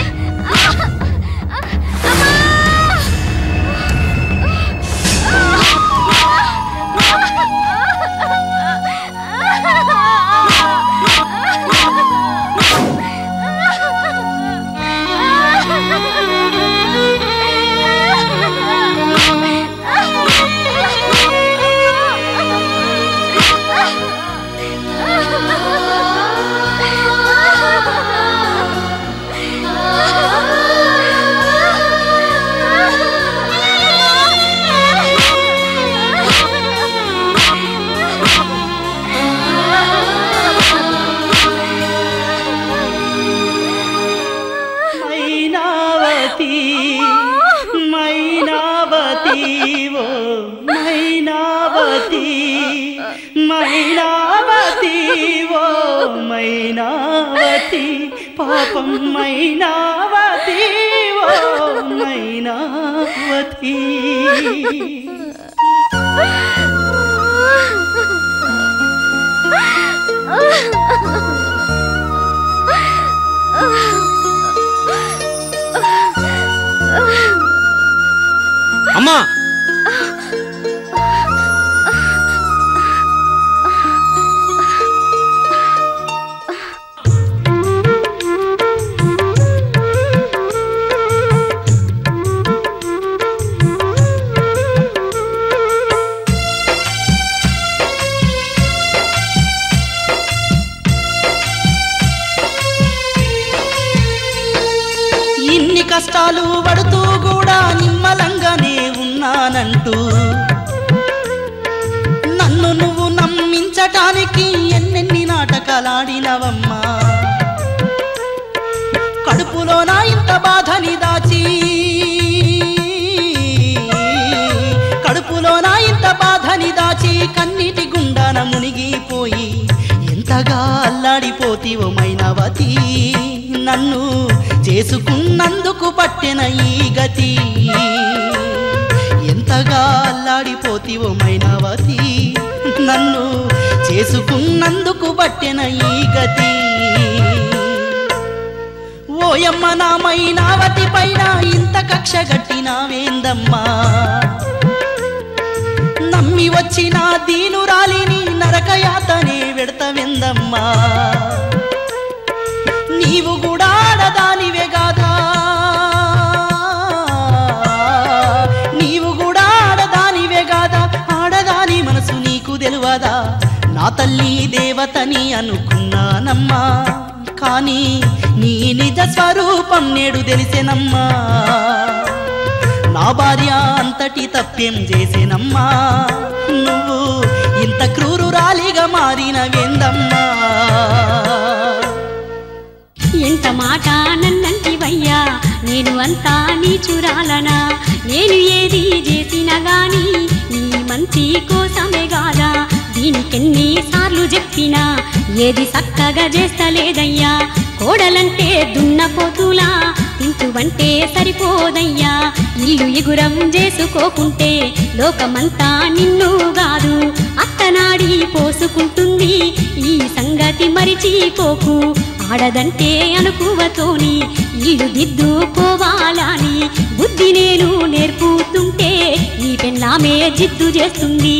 పాపం మైనావతి ఓ మైనావతి. అమ్మా, కష్టాలు పడుతూ కూడా నిమ్మలంగానే ఉన్నానంటూ నన్ను నువ్వు నమ్మించటానికి ఎన్నెన్ని నాటకాలాడినవమ్మా. కడుపులో నా ఇంత బాధని దాచి, కడుపులో నా ఇంత బాధని దాచి కన్నీటి గుండాన మునిగిపోయి ఎంతగా అల్లాడిపోతీవో మైనావతి. నన్ను చేసుకున్నందుకు పట్టిన ఈ గతి, ఎంతగా అల్లాడిపోతీవో మైనావతి. నన్ను చేసుకున్నందుకు పట్టిన ఈ గతి. ఓయమ్మ నా మైనావతి పైన ఇంత కక్ష గట్టినావేందమ్మా. నమ్మి వచ్చిన దీనురాలిని నరకయాతనే వెడతవెందమ్మా. నీవు కూడా ఆడదానివే గాదా, నీవు కూడా ఆడదానివే గాదా. ఆడదాని మనసు నీకు తెలువదా. నా తల్లి దేవతని అనుకున్నానమ్మా, కానీ నీ నిజ స్వరూపం నేడు తెలిసెనమ్మా. నా భార్య అంతటి తప్పేం చేసేనమ్మా, నువ్వు ఇంత క్రూరురాలిగా మారినవేందమ్మా. ఎంత మాట నన్నంటివయ్యా, నేను అంతా నీచురాలనా, నేను ఏది చేసినా గాని నీ మంచి కోసమే గాదా. దీనికెన్ని సార్లు చెప్పినా ఏది చక్కగా చేస్తలేదయ్యా. కోడలంటే దున్నపోతులా తింటువంటే సరిపోదయ్యా. ఇల్లు ఎగురం చేసుకోకుంటే లోకమంతా నిన్ను గాదు అత్తనాడి పోసుకుంటుంది. ఈ సంగతి మరిచిపోకు, ఆడదంటే అనుకువతోని ఇల్లు దిద్దుకోవాలని బుద్ధి నేను నేర్పుతుంటే నీ పెళ్ళామే జిద్దు చేస్తుంది.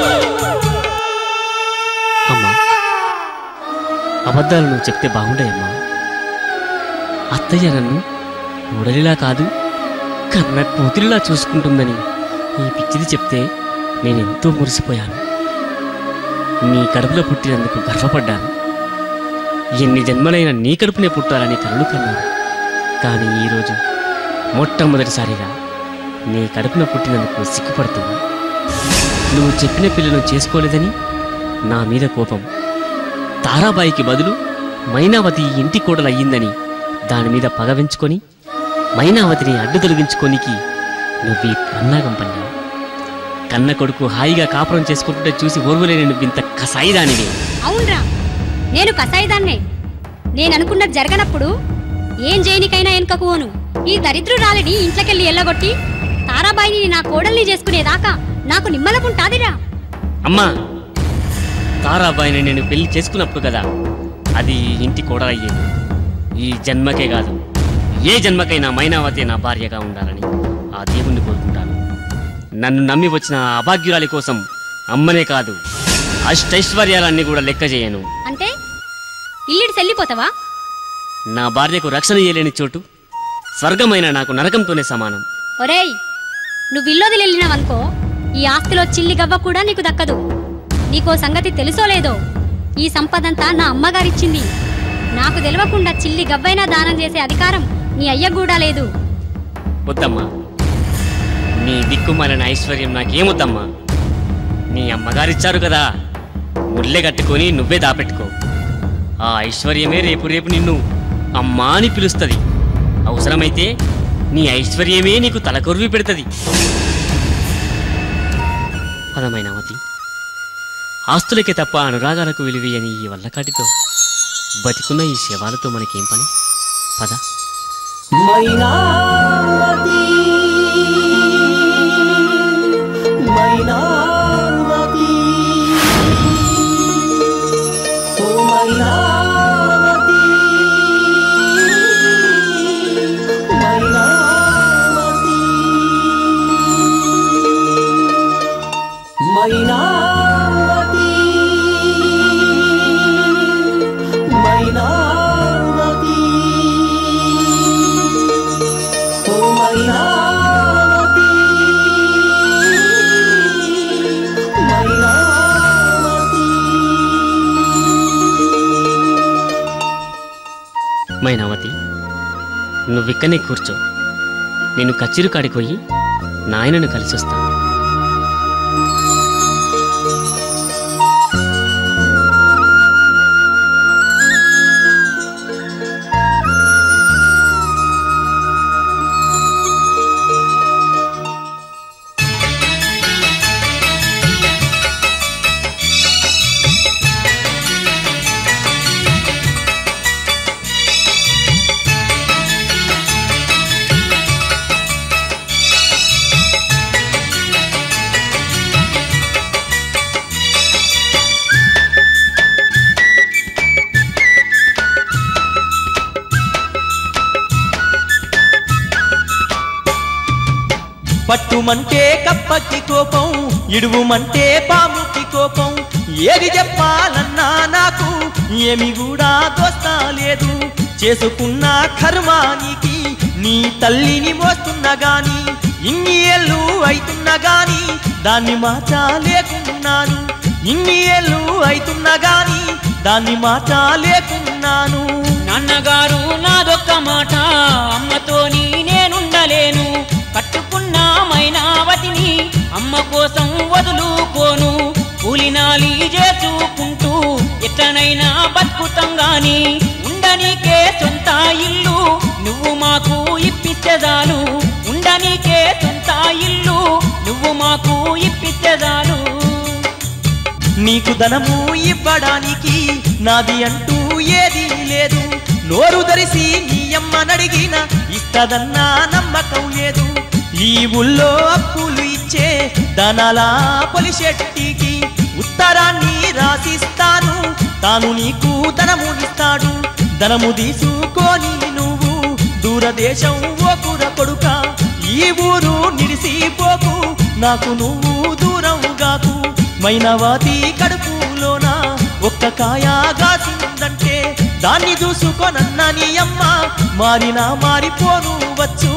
అమ్మా, అబద్ధాలు నువ్వు చెప్తే బాగుండేయమ్మా. అత్తయ్య నన్ను ఉడలిలా కాదు కన్న కూతురిలా చూసుకుంటుందని ఈ పిచ్చిది చెప్తే నేనెంతో మురిసిపోయాను. నీ కడుపులో పుట్టినందుకు గర్వపడ్డాను. ఎన్ని జన్మలైనా నీ కడుపునే పుట్టాలని కలలు కన్నాను. కానీ ఈరోజు మొట్టమొదటిసారిగా నీ కడుపున పుట్టినందుకు సిగ్గుపడుతున్నా. నువ్వు చెప్పిన పిల్లను చేసుకోలేదని నా మీద కోపం. తారాబాయికి బదులు మైనావతి ఇంటి కోడలయ్యిందని దాని మీద పగవెంచుకొని మైనావతిని అడ్డు తొలగించుకోనికి నువ్వు ఈ పన్నాగం పన్నావు. కన్న కొడుకు హాయిగా కాపురం చేసుకుంటుంటే చూసి ఓర్వలేని నువ్వింత కసాయిదానివే. అవునరా, నేను కసాయిదాన్నే. నేననుకున్నది జరగనప్పుడు ఏం చేయనికైనా వెనుకకువోను. ఈ దరిద్రురాలిని ఇంట్లోకెళ్ళి ఎల్లగొట్టి తారాబాయిని నా కోడల్ని చేసుకునేదాకా నాకు నిమ్మలకుంటాదిరా. అమ్మా, తారాబాయిని నేను పెళ్లి చేసుకున్నప్పుడు కదా అది ఇంటి కోడలయ్యేది. ఈ జన్మకే కాదు ఏ జన్మకైనా మైనావతి నా భార్యగా ఉండాలని ఆ దేవుణ్ణి కోరుకుంటాను. నన్ను నమ్మి వచ్చిన అభాగ్యురాలి కోసం అమ్మనే కాదు అష్టైశ్వర్యాలన్నీ కూడా లెక్క చేయను. అంటే ఇల్లుడి చెల్లిపోతావా? నా భార్యకు రక్షణ ఇయ్యలేని చోటు స్వర్గమైన నాకు నరకంతోనే సమానం. ఒరేయ్, నువ్వు ఇల్లోదిలి వెళ్ళినావనుకో ఈ ఆస్తిలో చిల్లి గవ్వ కూడా నీకు దక్కదు. నీకో సంగతి తెలుసో లేదో, ఈ సంపదంతా నా అమ్మగారిచ్చింది. నాకు తెలియకుండా చిల్లి గవ్వైనా దానం చేసే అధికారం నీ అయ్యగూడా లేదు. వద్దమ్మా, నీ దిక్కుమాలిన ఐశ్వర్యం నాకేమొద్దమ్మా. నీ అమ్మగారిచ్చారు కదా, ముళ్ళె కట్టుకొని నువ్వే దాపెట్టుకో. ఆ ఐశ్వర్యమే రేపు రేపు నిన్ను అమ్మా అని పిలుస్తుంది. అవసరమైతే నీ ఐశ్వర్యమే నీకు తలకొరివి పెడుతుంది. పదమైనావతి, ఆస్తులకే తప్ప అనురాగాలకు విలువని ఈ వల్లకాటితో బతికున్న ఈ శవాలతో మనకేం పని? పద. మైనావతి మైనావతి ఓ మైనావతి మైనావతి మైనావతి మైనావతి ఓ మైనావతి మైనావతి మైనావతి, నువ్విక్కనే కూర్చో. నేను కచ్చిరు కాడికి పోయి నాయనను కలిసి వస్తాను. పట్టుమంటే కప్పకి కోపం, ఇడువుమంటే పాముకి కోపం. ఏది చెప్పాలన్నా నాకు ఏమి కూడా దోస్తా లేదు. చేసుకున్న కర్మానికి నీ తల్లిని మోస్తున్నా గాని, ఇన్ని ఏళ్ళు అయితున్నా గాని దాన్ని మార్చలేకున్నాను. ఇన్ని ఏళ్ళు అయితున్నా గాని దాన్ని మార్చలేకున్నాను. నాన్నగారు నాదొక్క మాట, అమ్మతోని నేనుండలేను. కట్టుకున్న మైనావతిని అమ్మ కోసం వదులుకోను. కూలినాలి చేసుకుంటూ ఎట్లనైనా బతుకుతంగాని, ఉండనీకే సొంత ఇల్లు నువ్వు మాకు ఇప్పించదాలు. ఉండనీకే సొంత ఇల్లు నువ్వు మాకు ఇప్పించదాలు. నీకు ధనము ఇవ్వడానికి నాది అంటూ ఏదీ లేదు. నోరు ధరిసి నీ అమ్మనడిగిన ఇస్తదన్న నమ్మకం లేదు. ఈ ఊళ్ళో అప్పులు ఇచ్చే ధనాల పొలిశెట్టికి ఉత్తరాన్ని రాసిస్తాను. తాను నీకు ధనమునిస్తాడు. ధనము తీసుకొని నువ్వు దూరదేశం ఓకుర కొడుక, ఈ ఊరు నిడిసిపోకు, నాకు నువ్వు దూరంగాకు. మైనవాతి కడుపులోన ఒక్క కాయ గాసిందంటే దాన్ని చూసుకోనన్న నీ అమ్మ మారినా మారిపోను వచ్చు.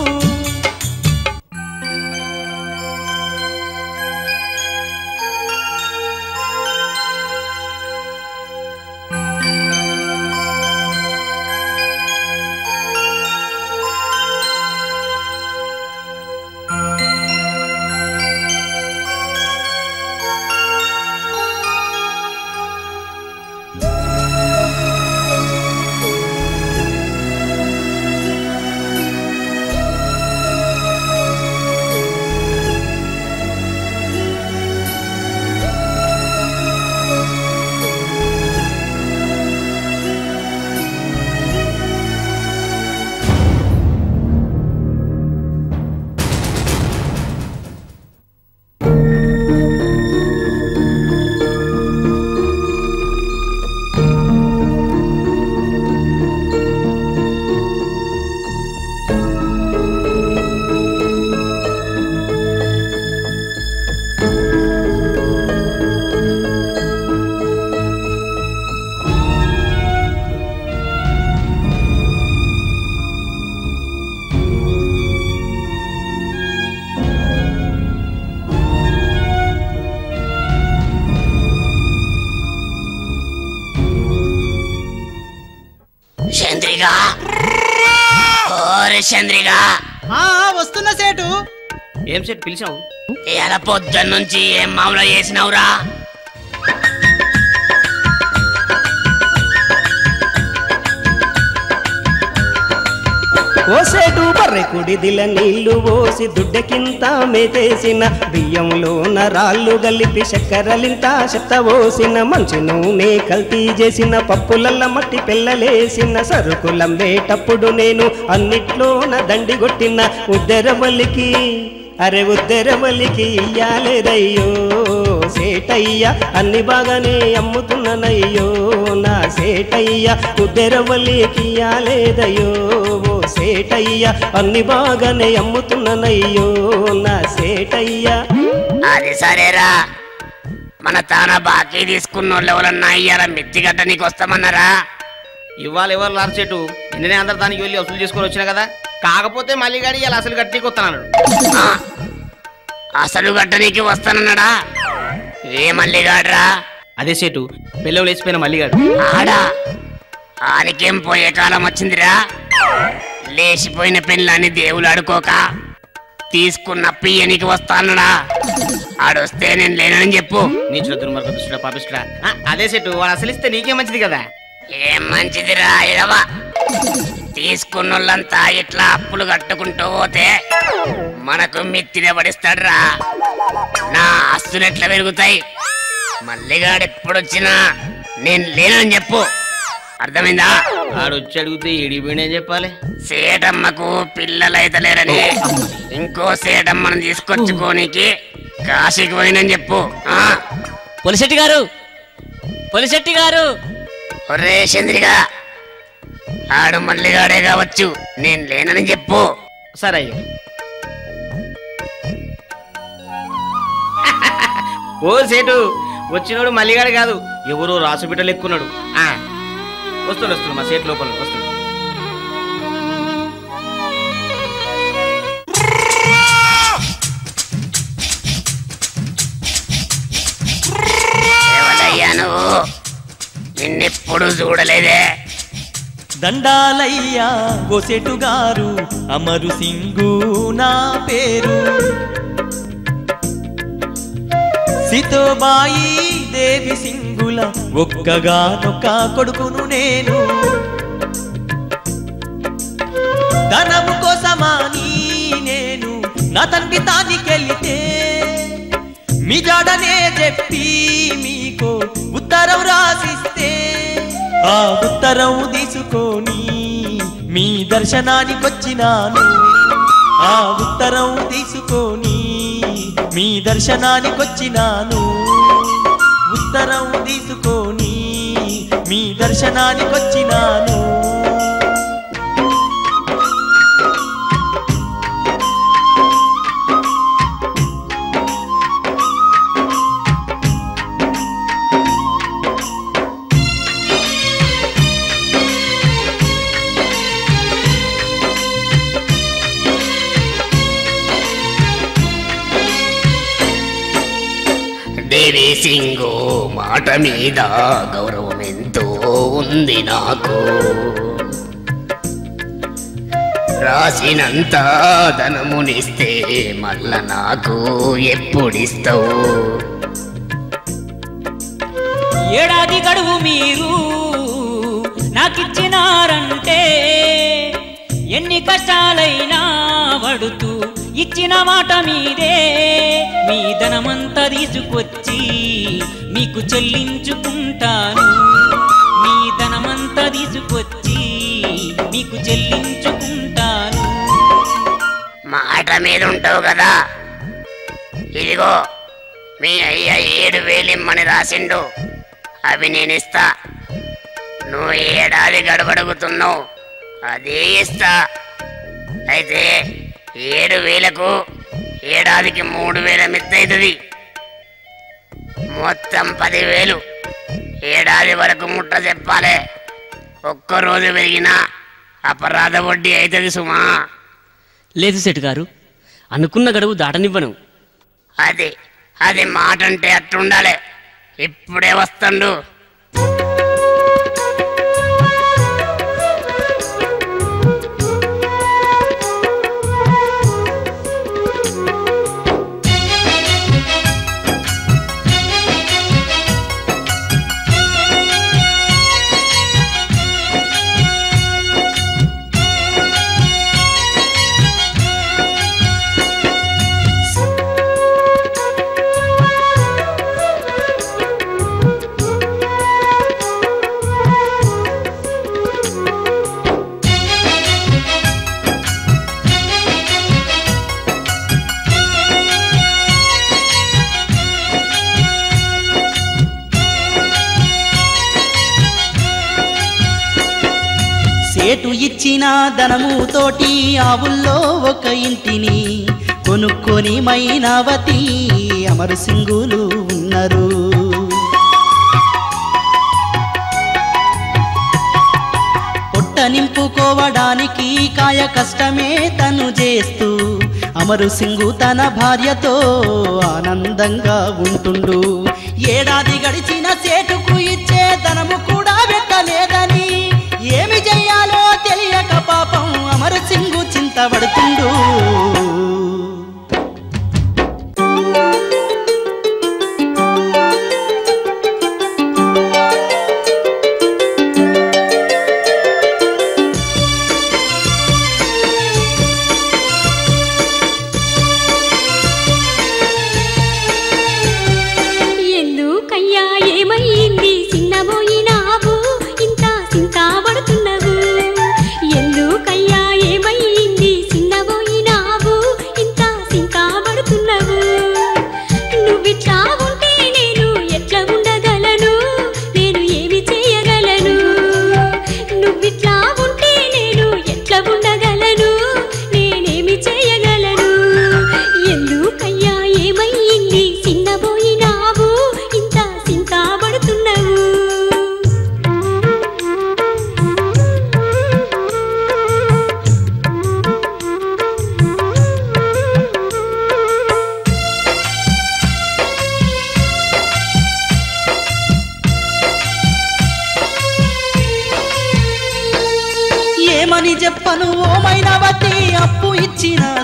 చంద్రిగా వస్తున్నా సేటు. ఏం సేటు పిలిచావు? ఎలా పొద్దున్న నుంచి ఏం మామూలు చేసినావురా? ఓ సేటు బర్రెకుడి దిల నీళ్లు పోసి దుడ్డకింత మేతేసిన, బియ్యంలోన రాళ్ళు గలిపి చక్కెరలింత చెత్త పోసిన, మంచి నూనె కల్తీ చేసిన, పప్పులల్ల మట్టి పిల్లలేసిన, సరుకులంబేటప్పుడు నేను అన్నిట్లోన దండిగొట్టిన, ఉద్దరవల్లికి అరే ఉద్దరవల్లికి ఇయ్యాలేదయ్యో సేటయ్య, అన్ని బాగానే అమ్ముతున్నానయ్యో నా సేటయ్య, ఉద్దరవల్లికి ఇయ్యాలేదయ్యో సేటయ్య, అన్ని బాగానే అమ్ముతున్నానయ్యో నా సేటయ్య. అది సరేరా, మన తాన బాకీ తీసుకున్నోళ్ళు ఎవరన్నా ఇయ్యాల మిత్తిగట్ట నీకు వస్తామన్నారా? ఇవాళ ఎవరు లార్చేటు నిన్ననే అందరు దానికి వెళ్ళి వసూలు చేసుకొని వచ్చినా కదా. కాకపోతే మళ్ళీ గాడి ఇలా అసలు గట్టికి వస్తానన్నాడు. అసలు గట్టనికి వస్తానన్నాడా? ఏ మల్లిగాడ్రా? అదే సేటు పిల్లలు లేచిపోయిన మల్లిగాడు. ఆడా ఆనికేం పోయే కాలం వచ్చిందిరా? లేచిపోయిన పిల్లని దేవుడు ఆడుకోక తీసుకున్న పియ్యనికి వస్తానడా? ఆడొస్తే నేను లేనని చెప్పు. నీచుల దుర్మార్గ దుష్టుడా పాపిస్తుడా. అదే సెట్టు వాడు అసలు ఇస్తే నీకే మంచిది కదా. ఏం మంచిదిరా ఎడవా? తీసుకున్నోళ్ళంతా ఇట్లా అప్పులు కట్టుకుంటూ పోతే మనకు మిత్తినే పడిస్తాడ్రా. నా ఆస్తులు ఎట్లా పెరుగుతాయి? మల్లిగాడు ఎప్పుడొచ్చినా నేను లేనని చెప్పు, అర్థమైందా? ఆడొచ్చి అడిగితే ఏడిపోయినా చెప్పాలి. సేటమ్మకు పిల్లలైతే లేరని ఇంకో సేటమ్మను తీసుకొచ్చుకోనికి కాశీకి పోయినని చెప్పు. పొలిశెట్టి గారు, పొలిశెట్టి గారు. ఒరే చంద్రిగా, ఆడు మల్లిగాడే కావచ్చు, నేను లేనని చెప్పు. సరే అయ్యో. ఓ సేటు వచ్చినోడు మల్లిగాడు కాదు, ఎవరో రాసు బిడ్డలు ఎక్కున్నాడు. వస్తున్నాడు మా సేటు లోపల వస్తున్నాడు. ఎవరయ్యా నువ్వు? నిన్నెప్పుడు చూడలేదే. దండాలయ్యా కోసెటుగారు అమరు సింగు నా పేరు సీతోబాయి దేవి సింగుల ఒక్కగానొక్క కొడుకును నేను ధనము కోసమాని నేను నా తండ్రి తానికెళ్తే మీ జాడనే చెప్పి మీకు ఉత్తరం రాసిస్తే ఆ ఉత్తరం తీసుకొని మీ దర్శనానికొచ్చినాను ఆ ఉత్తరం తీసుకొని మీ దర్శనానికొచ్చినాను ఉత్తరం తీసుకొని మీ దర్శనానికొచ్చినాను దేవి సింగు మాట మీద గౌరవం ఎంతో ఉంది నాకు రాసినంత ధనమునిస్తే మళ్ళా నాకు ఎప్పుడిస్తావు ఏడాది గడువు మీరు నాకిచ్చినారంటే ఎన్ని కష్టాలైనా పడుతూ ఇచ్చిన మాట మీదే మీ ధనమంతా తీసుకొచ్చి మీకు చెల్లించుకుంటాను మీ ధనమంతా తీసుకొచ్చి మీకు చెల్లించుకుంటాను మాట మీద ఉంటావు కదా ఇదిగో మీ అయ్య 7,000 ఇమ్మని రాసిండు అవి నేనిస్తా నువ్వు ఏడాది గడబడుగుతున్నావు అదే ఇస్తా అయితే 7,000కు ఏడాదికి 3,000 మిత్తవుతుంది మొత్తం 10,000 ఏడాది వరకు ముట్ట చెప్పాలి ఒక్కరోజు పెరిగినా అపరాధ వడ్డీ అవుతుంది సుమా లేదు సెట్ గారు అనుకున్న గడువు దాటనివ్వను అది మాట అంటే అట్టుండాలి ఇప్పుడే వస్తుండు సేటు ఇచ్చిన ధనముతోటి ఆవుల్లో ఒక ఇంటిని కొనుక్కొని మైనావతి అమరు సింగులు ఉన్నారు పొట్ట నింపుకోవడానికి కాయ కష్టమే తను చేస్తూ అమరు సింగు తన భార్యతో ఆనందంగా ఉంటుండు ఏడాది గడిచిన సేటుకు ఇచ్చే ధనము కూడా పెట్టలేదని ఏమి చెయ్యాలో తెలియక పాపం అమరు సింగు చింతపడుతుండు ఎందుకయ్యా ఏమైంది చిన్నబోయినావు ఇంత చింతపడుతున్నావు ఎందుకయ్యా ఏమైంది చిన్నబోయినావు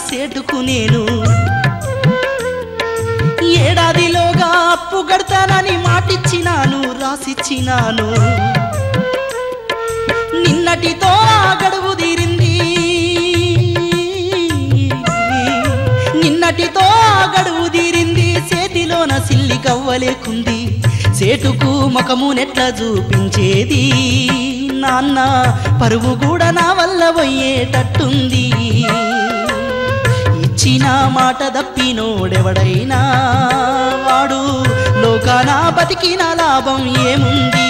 సేటుకు నేను ఏడాదిలోగా అప్పు గడతానని మాటిచ్చినాను రాసిచ్చినాను నిన్నటితో గడువు తీరింది నిన్నటితో గడువు తీరింది చేతిలోన సిల్లి కవ్వలేకుంది సేటుకు ముఖము నెట్ల చూపించేది నాన్న పరువు కూడా నా వల్ల పోయేటట్టుంది ఇచ్చిన మాట దప్పినోడెవడైనా వాడు లోకాన బతికిన లాభం ఏముంది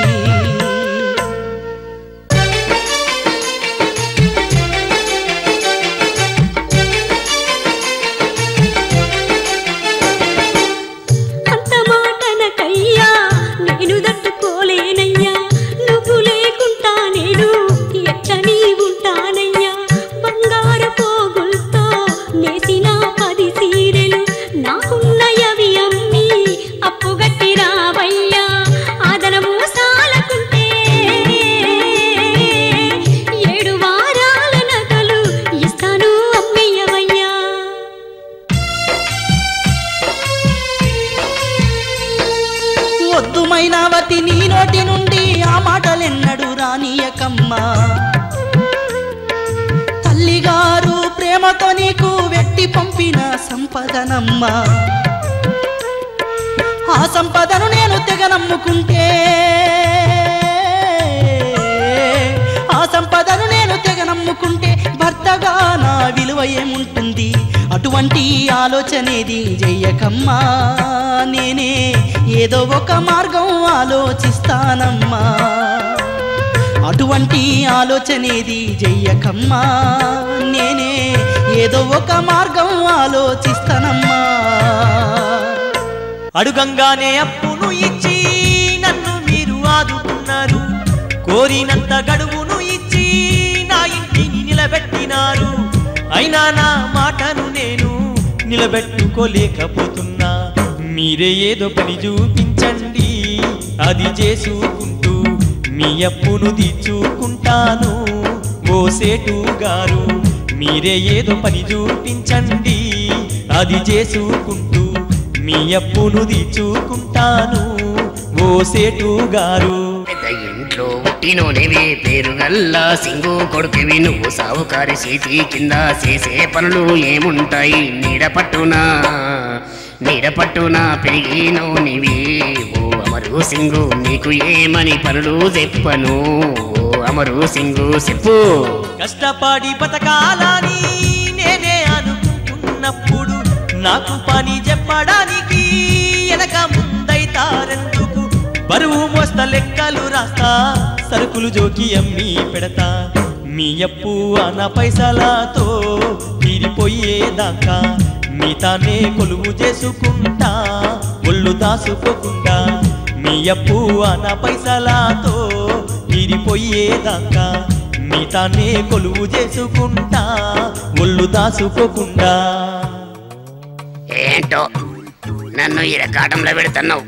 మైనావతి నీ నోటి నుండి ఆ మాటలెన్నడు రానియకమ్మా తల్లిగారు ప్రేమతో నీకు వెట్టి పంపిన సంపదనమ్మా ఆ సంపదను నేను తెగ నమ్ముకుంటే ఆ సంపదను నేను తెగ నమ్ముకుంటే భర్తగా నా విలువ ఏముంటుంది అటువంటి ఆలోచనేది చెయ్యకమ్మా నేనే ఏదో ఒక మార్గం ఆలోచిస్తానమ్మా అటువంటి ఆలోచనేది చెయ్యకమ్మా నేనే ఏదో ఒక మార్గం ఆలోచిస్తానమ్మా అడుగంగానే అప్పును ఇచ్చి నన్ను మీరు ఆదుకున్నారు కోరినంత గడువును ఇచ్చి నా ఇంటిని నిలబెట్టినారు అయినా నా మాటను నేను నిలబెట్టుకోలేకపోతున్నా మీరే ఏదో పని చూపించండి అది చేసుకుంటూ మీ అప్పును తీర్చుకుంటాను ఓ సేటు గారు మీరే ఏదో పని చూపించండి అది చేసుకుంటూ మీ అప్పును తీర్చుకుంటాను ఓ సేటు గారు ఇంట్లో పుట్టినోనివి పేరుగల్లా సింగు కొడుకువి నువ్వు సావుకారి చేతి కింద చేసే పనులు ఏముంటాయి నీడ పట్టున పెరిగినోనివి ఓ అమరు సింగు నీకు ఏమని పనులు చెప్పను ఓ అమరు సింగు చెప్పు కష్టపడి బతకాలని నేనే అనుకుంటున్నప్పుడు నాకు పని చెప్పడానికి వెనక ముందైతారెందుకు బరువు మోస్త లెక్కలు రాస్తా సరుకులు జోకి అమ్మి పెడతా మీ అప్పు అన్న పైసలతో తీరిపోయేదాకా మీతానే కొలువు చేసుకుంటా ఒళ్ళు దాసుకోకుండా మీ అప్పు అన్న పైసలతో తీరిపోయేదాకా మీతానే కొలువు చేసుకుంటా ఒళ్ళు దాసుకోకుండా ఏంటో నన్ను ఈ రకాటంలో పెడుతున్నావు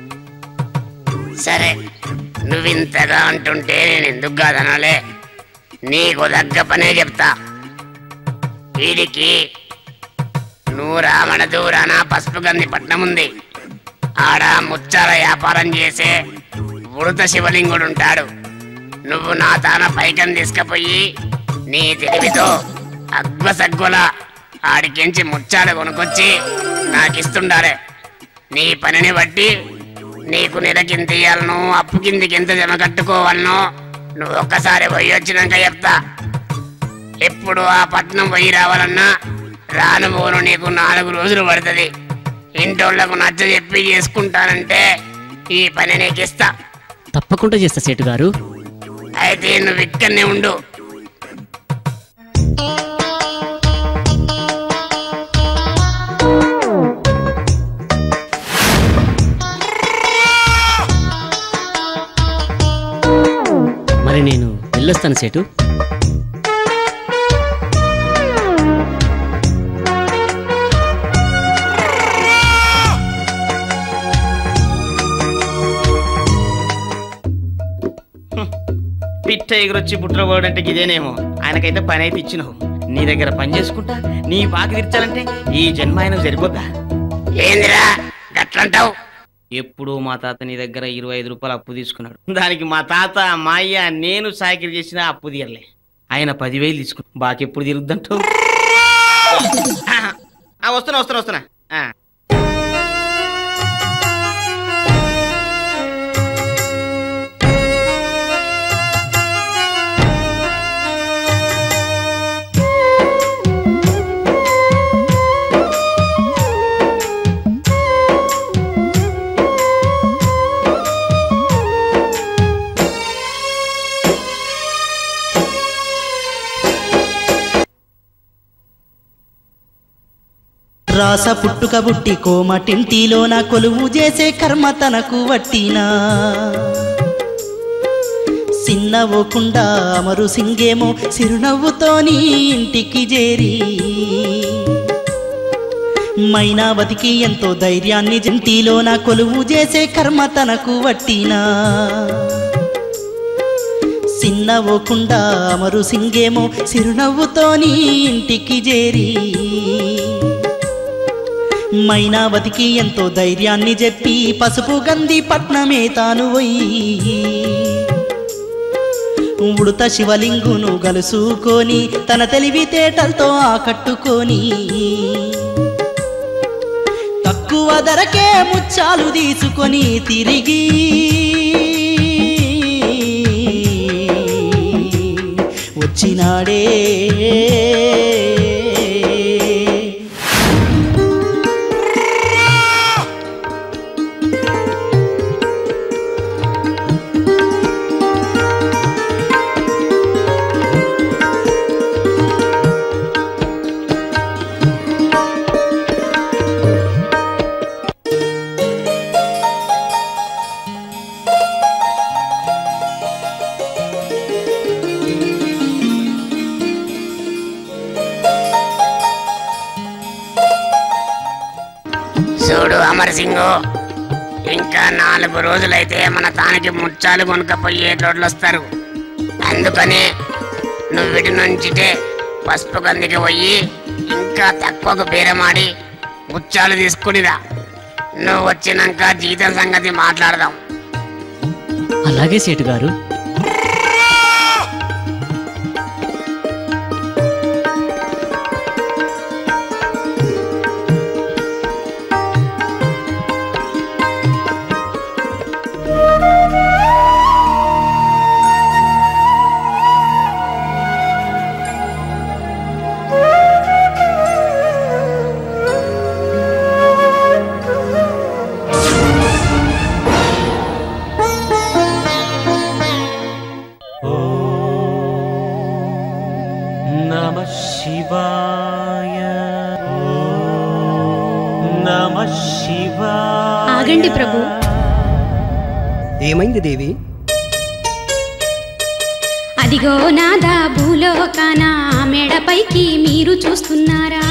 సరే నువ్వింతగా అంటుంటే నేను ఎందుకు కాదనాలే నీకు దగ్గ పనే చెప్తా వీడికి నువ్వు రావణ దూరాన పసుపు గంది పట్నం ఉంది ఆడ ముచ్చాల వ్యాపారం చేసే ఉడత శివలింగుడు ఉంటాడు నువ్వు నా తాన పైకం తీసుకుపోయి నీ తెలివితో అగ్వసగ్గుల ఆడికించి ముచ్చాలు కొనుకొచ్చి నాకిస్తుండాలే నీ పనిని బట్టి నీకు నెలకింత ఇయ్యాలను అప్పు కిందికి ఎంత జమ కట్టుకోవాలనో నువ్వు ఒక్కసారి పోయి వచ్చినాక చెప్తా ఎప్పుడు ఆ పట్నం పోయి రావాలన్నా రాను పోను నీకు 4 రోజులు పడుతుంది ఇంటోళ్లకు నచ్చ చెప్పి చేసుకుంటానంటే ఈ పని నీకు ఇస్తా తప్పకుండా చేస్తా సేటు గారు అయితే నువ్వు ఇక్కడనే ఉండు మరి నేను వెళ్ళొస్తాను సేటు పిట్ట ఎగురొచ్చి బుట్ర పోవడంటే ఇదేనేమో ఆయనకైతే పని అయితే ఇచ్చినావు నీ దగ్గర పని చేసుకుంటా నీ బాకి తీర్చాలంటే ఈ జన్మ ఆయనకు సరిపోద్దా? ఏందిరా గట్లంటావు? ఎప్పుడు మా తాత నీ దగ్గర 25 రూపాయలు అప్పు తీసుకున్నాడు. దానికి మా తాత మా అయ్య నేను సాకిరి చేసిన అప్పు తీయలే. ఆయన 10,000 తీసుకున్నా. బాకి ఎప్పుడు తీరుద్దంటావు? వస్తున్నా. రాస పుట్టుక బుట్టి కోమటింటిలోన కొలువు చేసే కర్మ తనకు వట్టినా సిన్నవోకుండా అమరు సింగేమో సిరునవ్వుతోని ఇంటికి చేరి మైనావతికి ఎంతో ధైర్యాన్ని జంటిలోన కొలువు చేసే కర్మ తనకు వట్టినా సిన్నవోకుండా అమరు సింగేమో సిరునవ్వుతోని ఇంటికి చేరి మైనావతికి ఎంతో ధైర్యాన్ని చెప్పి పసుపు గంధి పట్నమే తాను పోయి ఉడుత శివలింగును గలుసుకొని తన తెలివితేటలతో ఆకట్టుకొని తక్కువ ధరకే ముచ్చాలు తీసుకొని తిరిగి వచ్చినాడే. చూడు అమరసింగు, ఇంకా 4 రోజులైతే మన తానికి ముచ్చాలు కొనుక్కపోయే రోడ్లు వస్తారు. అందుకనే నువ్వు వీటి నుంచిటే పసుపు గందికి పోయి ఇంకా తక్కువకు బేరమాడి ముచ్చాలు తీసుకునిరా. నువ్వు వచ్చినాక జీతం సంగతి మాట్లాడదాం. అలాగే సేటు గారు. ఆగండి ప్రభు. ఏమైంది దేవి? అదిగో నాదా భూలోకాన మెడపైకి మీరు చూస్తున్నారా?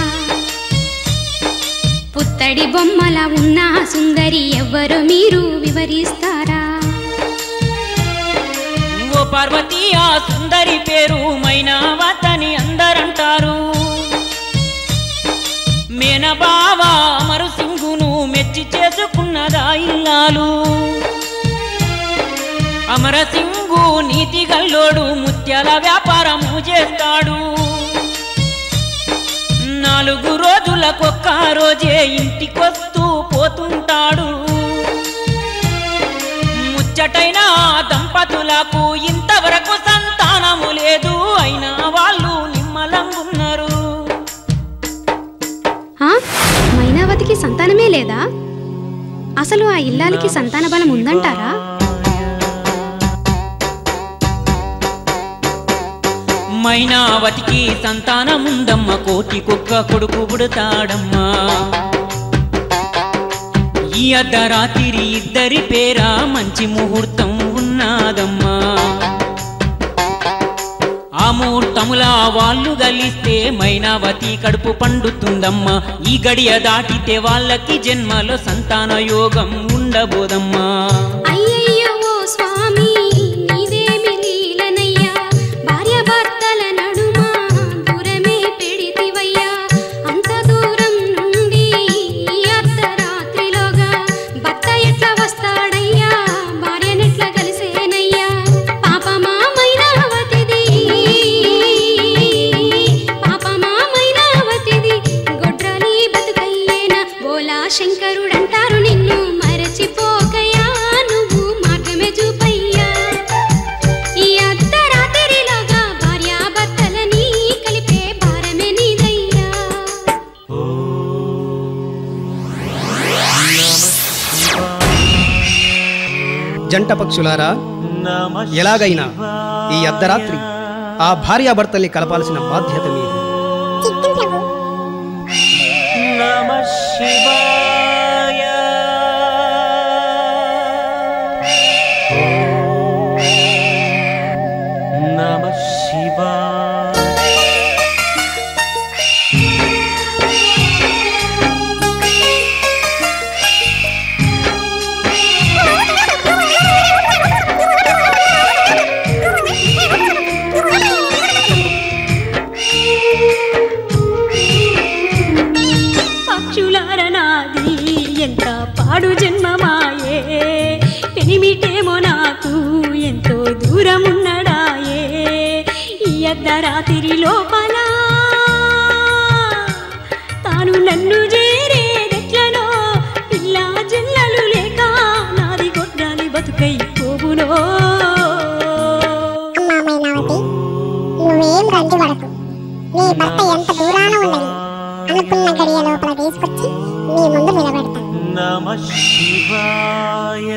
పుత్తడి బొమ్మల ఉన్న సుందరి ఎవ్వరు మీరు వివరిస్తారా? ఓ పార్వతి, ఆ సుందరి పేరు మైనావతని అందరంటారు. మేనబావ అమరసింగును మెచ్చి చేసుకున్నదా ఇల్లాలు. అమరసింగు నీతి గల్లోడు, ముత్యాల వ్యాపారము చేస్తాడు. 4 రోజులకొక్క రోజే ఇంటికొస్తూ పోతుంటాడు. ముచ్చటైన దంపతులకు ఇంతవరకు సంతానము లేదు, అయినా వాళ్ళు నిమ్మలంగున్నారు. మైనావతికి సంతానమే లేదా? అసలు ఆ ఇల్లాలికి సంతాన బలం ఉందంటారా? మైనావతికి సంతానముందమ్మ, కోటికొక్క కొడుకు పుడతాడమ్మా. ఈ అర్ధరాత్రి ఇద్దరి పేర మంచి ముహూర్తం ఉన్నాదమ్మా. ఆ ముహూర్తముల వాళ్ళు గలిస్తే మైనావతి కడుపు పండుతుందమ్మా. ఈ గడియ దాటితే వాళ్ళకి జన్మలో సంతాన యోగం ఉండబోదమ్మా. అయ్యయ్యో స్వామి, నీవేమి లీలనయ్యా, భార్య భర్తల నడుమ దూరమే జంట పక్షులారా, ఎలాగైనా ఈ అర్ధరాత్రి ఆ భార్యాభర్తల్ని కలపాల్సిన బాధ్యత మీది. నమః శివాయ నమః శివాయ. పక్షులారనాది ఎంత పాడు జన్మమాయే, పెనిమిటేమో నాకు ఎంతో దూరమున్నడాయే. ఈ అర్ధరాత్రి లోపల తాను నన్ను చేరేదెట్లనో, పిల్లా జల్లలు లేక నాది గొడ్రాలి బతుకై పోవునో. నువ్వేం రంది పడకు, నీ భర్త ఎంత దూరాన ఉన్నది అనుకున్న గడియ లోపల తీసుకొచ్చి నీ ముందు నిలబెడతా. నమః శివాయ.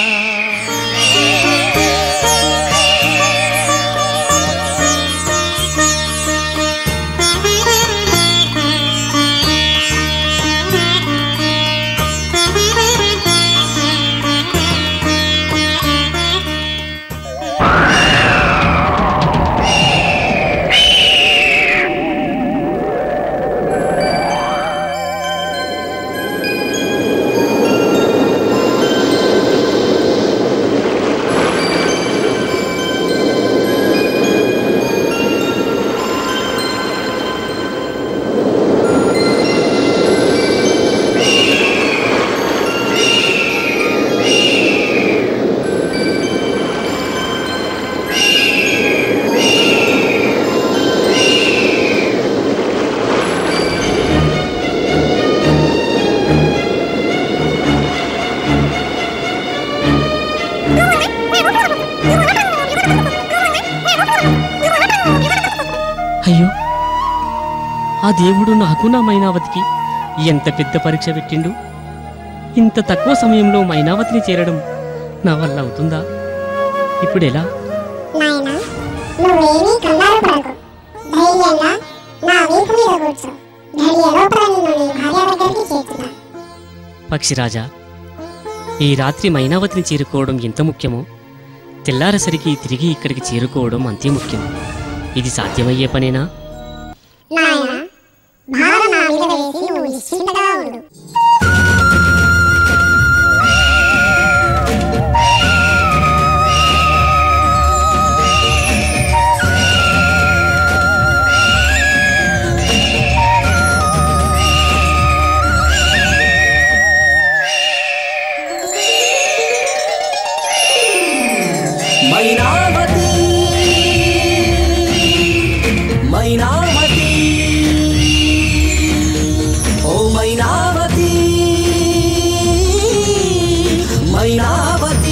అయ్యో, ఆ దేవుడు నాకు నా మైనావతికి ఎంత పెద్ద పరీక్ష పెట్టిండు. ఇంత తక్కువ సమయంలో మైనావతిని చేరడం నా వల్ల అవుతుందా? ఇప్పుడెలా? నాయనా, నువ్వేమీ కంగారు పడకు, ధైర్యంగా నా వీపు మీద కూర్చో. ఘడియ లోపల నిన్ను నీ భార్య దగ్గరికి చేర్చుతా. పక్షిరాజా, ఈ రాత్రి మైనావతిని చేరుకోవడం ఎంత ముఖ్యమో, తెల్లారసరికి తిరిగి ఇక్కడికి చేరుకోవడం అంతే ముఖ్యం. ఇది సాధ్యమయ్యే పనేనా? నాయనా, భారం నా మీద వేసి నువ్వు నిశ్చింతగా ఉండు. మైనావతి మైనావతి ఓ మైనావతి మైనావతి.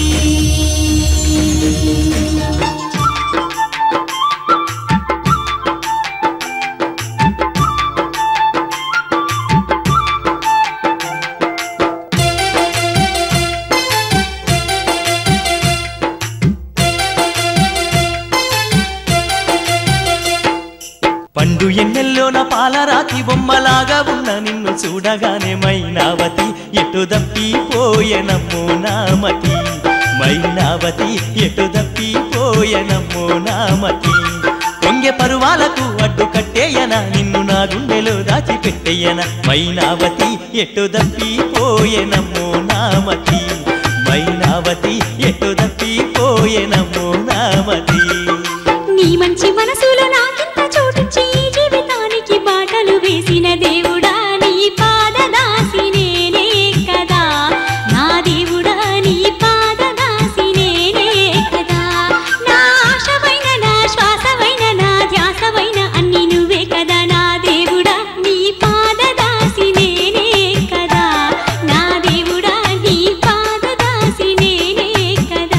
పండు ఎన్నెల్లోన పాలరాతి బొమ్మలాగా ఉన్న నిన్ను చూడగానే మైనావతి ఎటు దప్పిపోయెనమ్మో నామతి. మైనావతి ఎటు దప్పిపోయెనమ్మో నామతి. పొంగె పరువాలకు అడ్డు కట్టేయన, నిన్ను నా గుండెలో దాచిపెట్టేయన. మైనావతి ఎటు దప్పిపోయెనమ్మో నామతి. మైనావతి ఎటు దప్పిపోయెనమ్మో నామతి. నీ మంచి మనసులో నాకింత చోటించి ఈ జీవితానికి బాటలు వేసిన దేవుడా, నీ పాదదాసి నేనే కదా. నా దేవుడా, నీ పాదదాసి నేనే కదా. నా ఆశవైన, నా శ్వాసవైన, నా ధ్యాసవైన అన్ని నువ్వే కదా. నా దేవుడా, నీ పాదదాసి నేనే కదా. నా దేవుడా, నీ పాదదాసి నేనే కదా.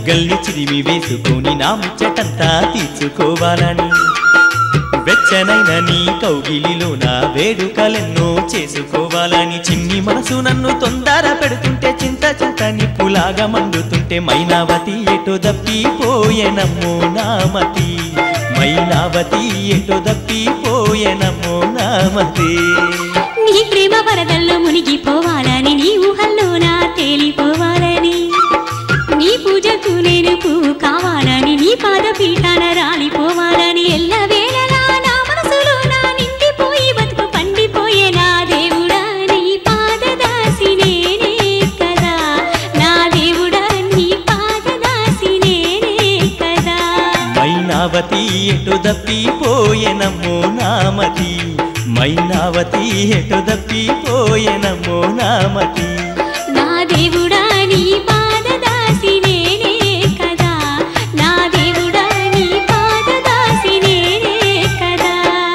బుగ్గల్ని చిరిమి వేసుకొని నా ముచ్చటంతా తీర్చుకోవాలని వెచ్చనైన నీ కౌగిలిలో నా వేడుకలెన్నో చేసుకోవాలని చిన్ని మనసు నన్ను తొందర పెడుతుంటే చింత చింత నిప్పులాగా మండుతుంటే మైనావతి ఎటో దప్పిపోయేనమ్మో నామతి మైనావతి ఎటో దప్పిపోయేనమ్మో నామతి నీ ప్రేమ వరదల్లో మునిగిపోవాలని నీ ఊహల్లో నా తేలిపోవాలని నీ పూజకు నేను పువ్వు కావాలని నీ పాదపీఠాన రాలిపోవాలని ఎల్లవేళలా నా మనసులో నా నిండిపోయి బతుకు పండిపోయే నా దేవుడా నీ పాదదాసి నేనే కదా నా దేవుడా నీ పాదదాసి నేనే కదా మైనావతి ఎటు దప్పిపోయేనమ్మో నామతి మైనావతి ఎటు దప్పిపోయేనమ్మో నామతి నా దేవుడా నీ పాదదాసి నేనే కదా నా దేవుడా నీ పాదదాసి నేనే కదా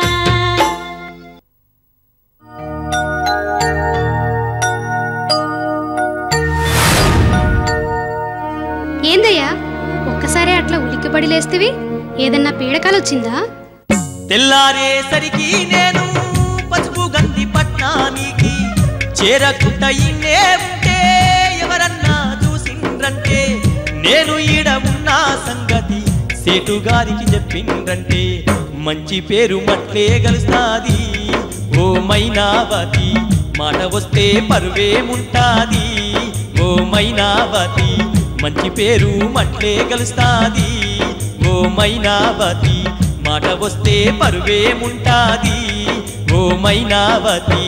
ఏందయ్యా ఒక్కసారి అట్లా ఉలిక్కిపడి లేస్తేవి ఏదన్నా పీడకాలొచ్చిందా తెల్లారేసరికి నేను పసుపు గంధి పట్నానికి చేరకుండా ఇన్నే ఉంటే ఎవరన్నా చూసిండ్రంటే నేను ఈడ ఉన్న సంగతి సేటు గారికి చెప్పిండ్రంటే మంచి పేరు మట్లే గలుస్తాది ఓ మైనావతి మాట వస్తే పరువేముంటాది ఓ మైనావతి మంచి పేరు మట్లే గలుస్తాది ఓ మైనావతి మాట వస్తే పరువేముంటాది ఓ మైనావతి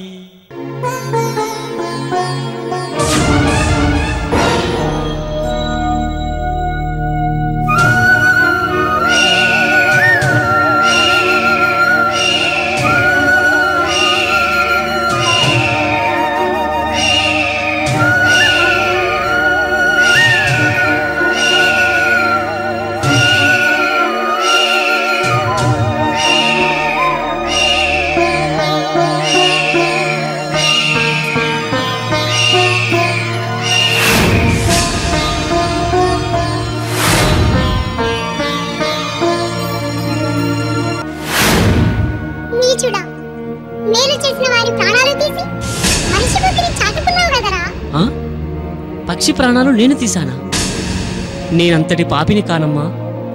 పక్షి ప్రాణాలు నేను తీశానా? నేనంతటి పాపిని కానమ్మా.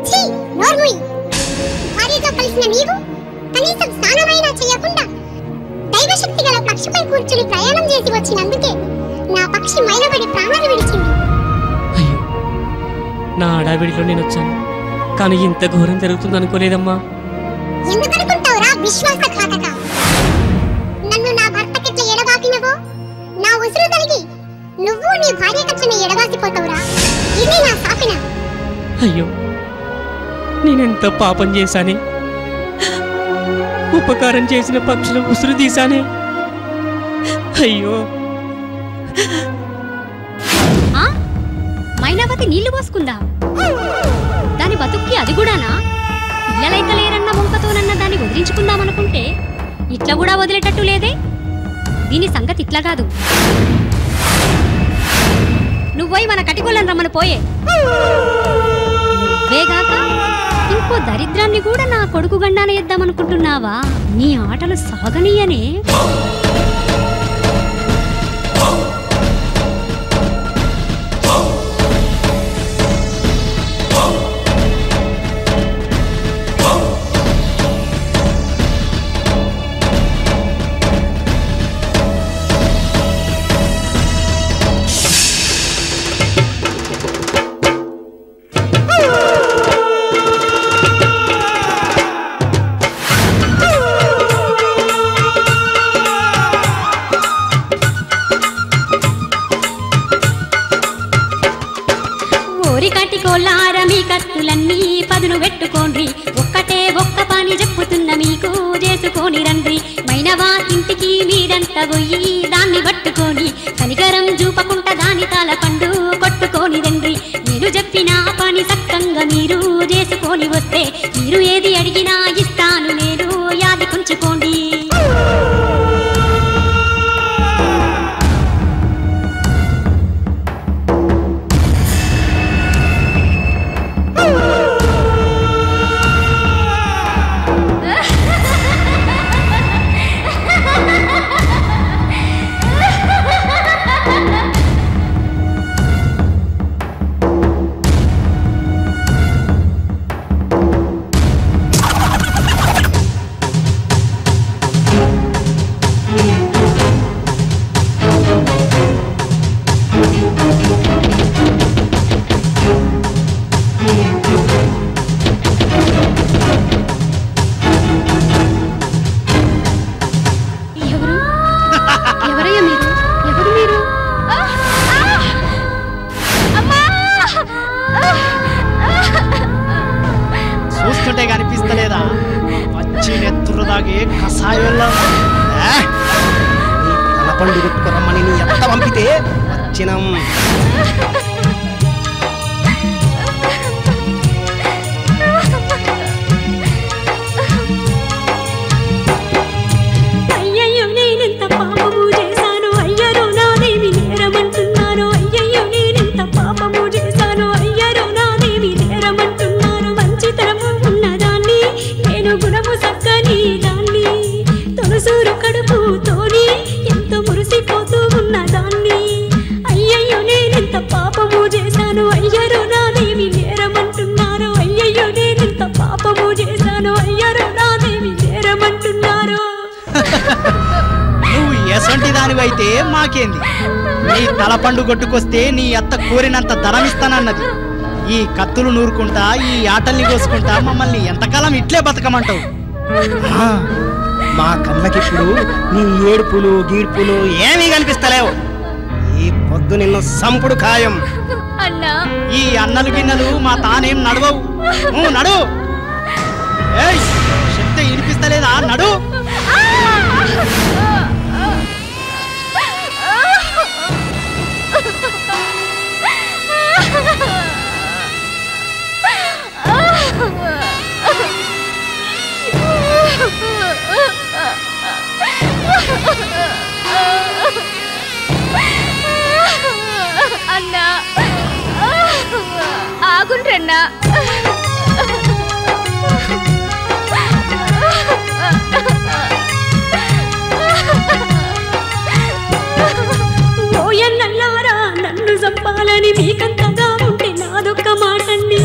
దైవశక్తి గల పక్షిపై కూర్చుని ప్రయాణం చేసి వచ్చినందుకే నా పక్షి మైలబడి ప్రాణాలు విడిచింది. అయ్యో, నా అడావిడిలో నేను వచ్చాను, కానీ ఇంత ఘోరం జరుగుతుంది అనుకోలేదమ్మా. ఎందుకనుకుంటావురా విశ్వాసఘాతక? నన్ను నా భర్తకిట్ల ఎడబాపినవో నా ఉసురు తలిగి నువ్వు నీ భార్య కట్లని ఎడబాసిపోతావురా. ఇది నా శాపన. అయ్యో, నేనెంత పాపం చేశానే, ఉపకారం చేసిన పక్షులు ఉసురు తీశానే. అయ్యో, మైనావతి నీళ్లు పోసుకుందా? దాని బతుక్కి అది కూడానా? పిల్లలైతే లేరన్న ముంకతోనన్న దాన్ని వదిలించుకుందామనుకుంటే ఇట్లా కూడా వదిలేటట్టు లేదే. దీని సంగతి ఇట్లా కాదు. నువ్వై మన కటికొల్లని రమ్మని పోయే. నువ్వేగాక ఇంకో దరిద్రాన్ని కూడా నా కొడుకు గండాన ఎద్దామనుకుంటున్నావా? నీ ఆటలు సాగనీయనే. మీ కత్తులన్నీ పదును పెట్టుకోండి, ఒక్కటే ఒక్క పని చెప్పుతున్న మీకు చేసుకొని రండి. మైనవా ఇంటికి మీరంతా పోయి దాన్ని పట్టుకొని కనికరం చూపకుండా దాని తాల పండు కొట్టుకొని రండి. నేను చెప్పిన పని సక్కంగా మీరు చేసుకొని వస్తే మీరు ఏది అడిగినా ఇస్తాను నేను, యాది కొంచుకోండి. ఏందిరా వచ్చి నెత్తురుదాగే కషాయంలో తలపండు కొట్టుకురమ్మని నీ ఎంత పంపితే వచ్చినం. అయ్యయ్యో నేనెంత పాపము చేశాను, అయ్యరో నాదేమి నేరమంటున్నాను. అయ్యయ్యో నేనెంత పాపము చేశాను, అయ్యరో నాదేమి నేరమంటున్నాను. మంచితనము ఉన్నదాన్ని, నేను గుణము సక్కని దాన్ని, తొలసూరు కడుపుతోని ఎంతో మురిసిపోతూ ఉన్నదాన్ని. అయ్యయ్యో నేనెంత పాపము చేశాను, అయ్యరో నాదేమి నేరమంటున్నారు. అయ్యయ్యో నేనెంత పాపము చేశాను, అయ్యరో నాదేమి నేరమంటున్నారు. నువ్వు ఎసంటి దానివైతే మాకేంది? నీ తలపండు కొట్టుకొస్తే నీ అత్త కోరినంత ధరమిస్తానన్నది. ఈ కత్తులు నూరుకుంటా, ఈ ఆటల్ని కోసుకుంటా మమ్మల్ని ఎంతకాలం ఇట్లే బతకమంటావు? మా కళ్ళకిప్పుడు నీ ఏడుపులు గీడ్పులు ఏమీ కనిపిస్తలేవు. ఈ పొద్దు నిన్ను సంపుడు ఖాయం. అన్నా ఈ అన్నలు గిన్నెలు మా తానేం నడవవు. నువ్వు నడు. ఏయ్ శబ్దం వినిపిస్తలేదా? నడు. అన్నా ఆగుండ్రన్నా. ఓయన్నల్లారా నన్ను చంపాలని మీకంతగా ఉంటే నాదొక్క మాటండి.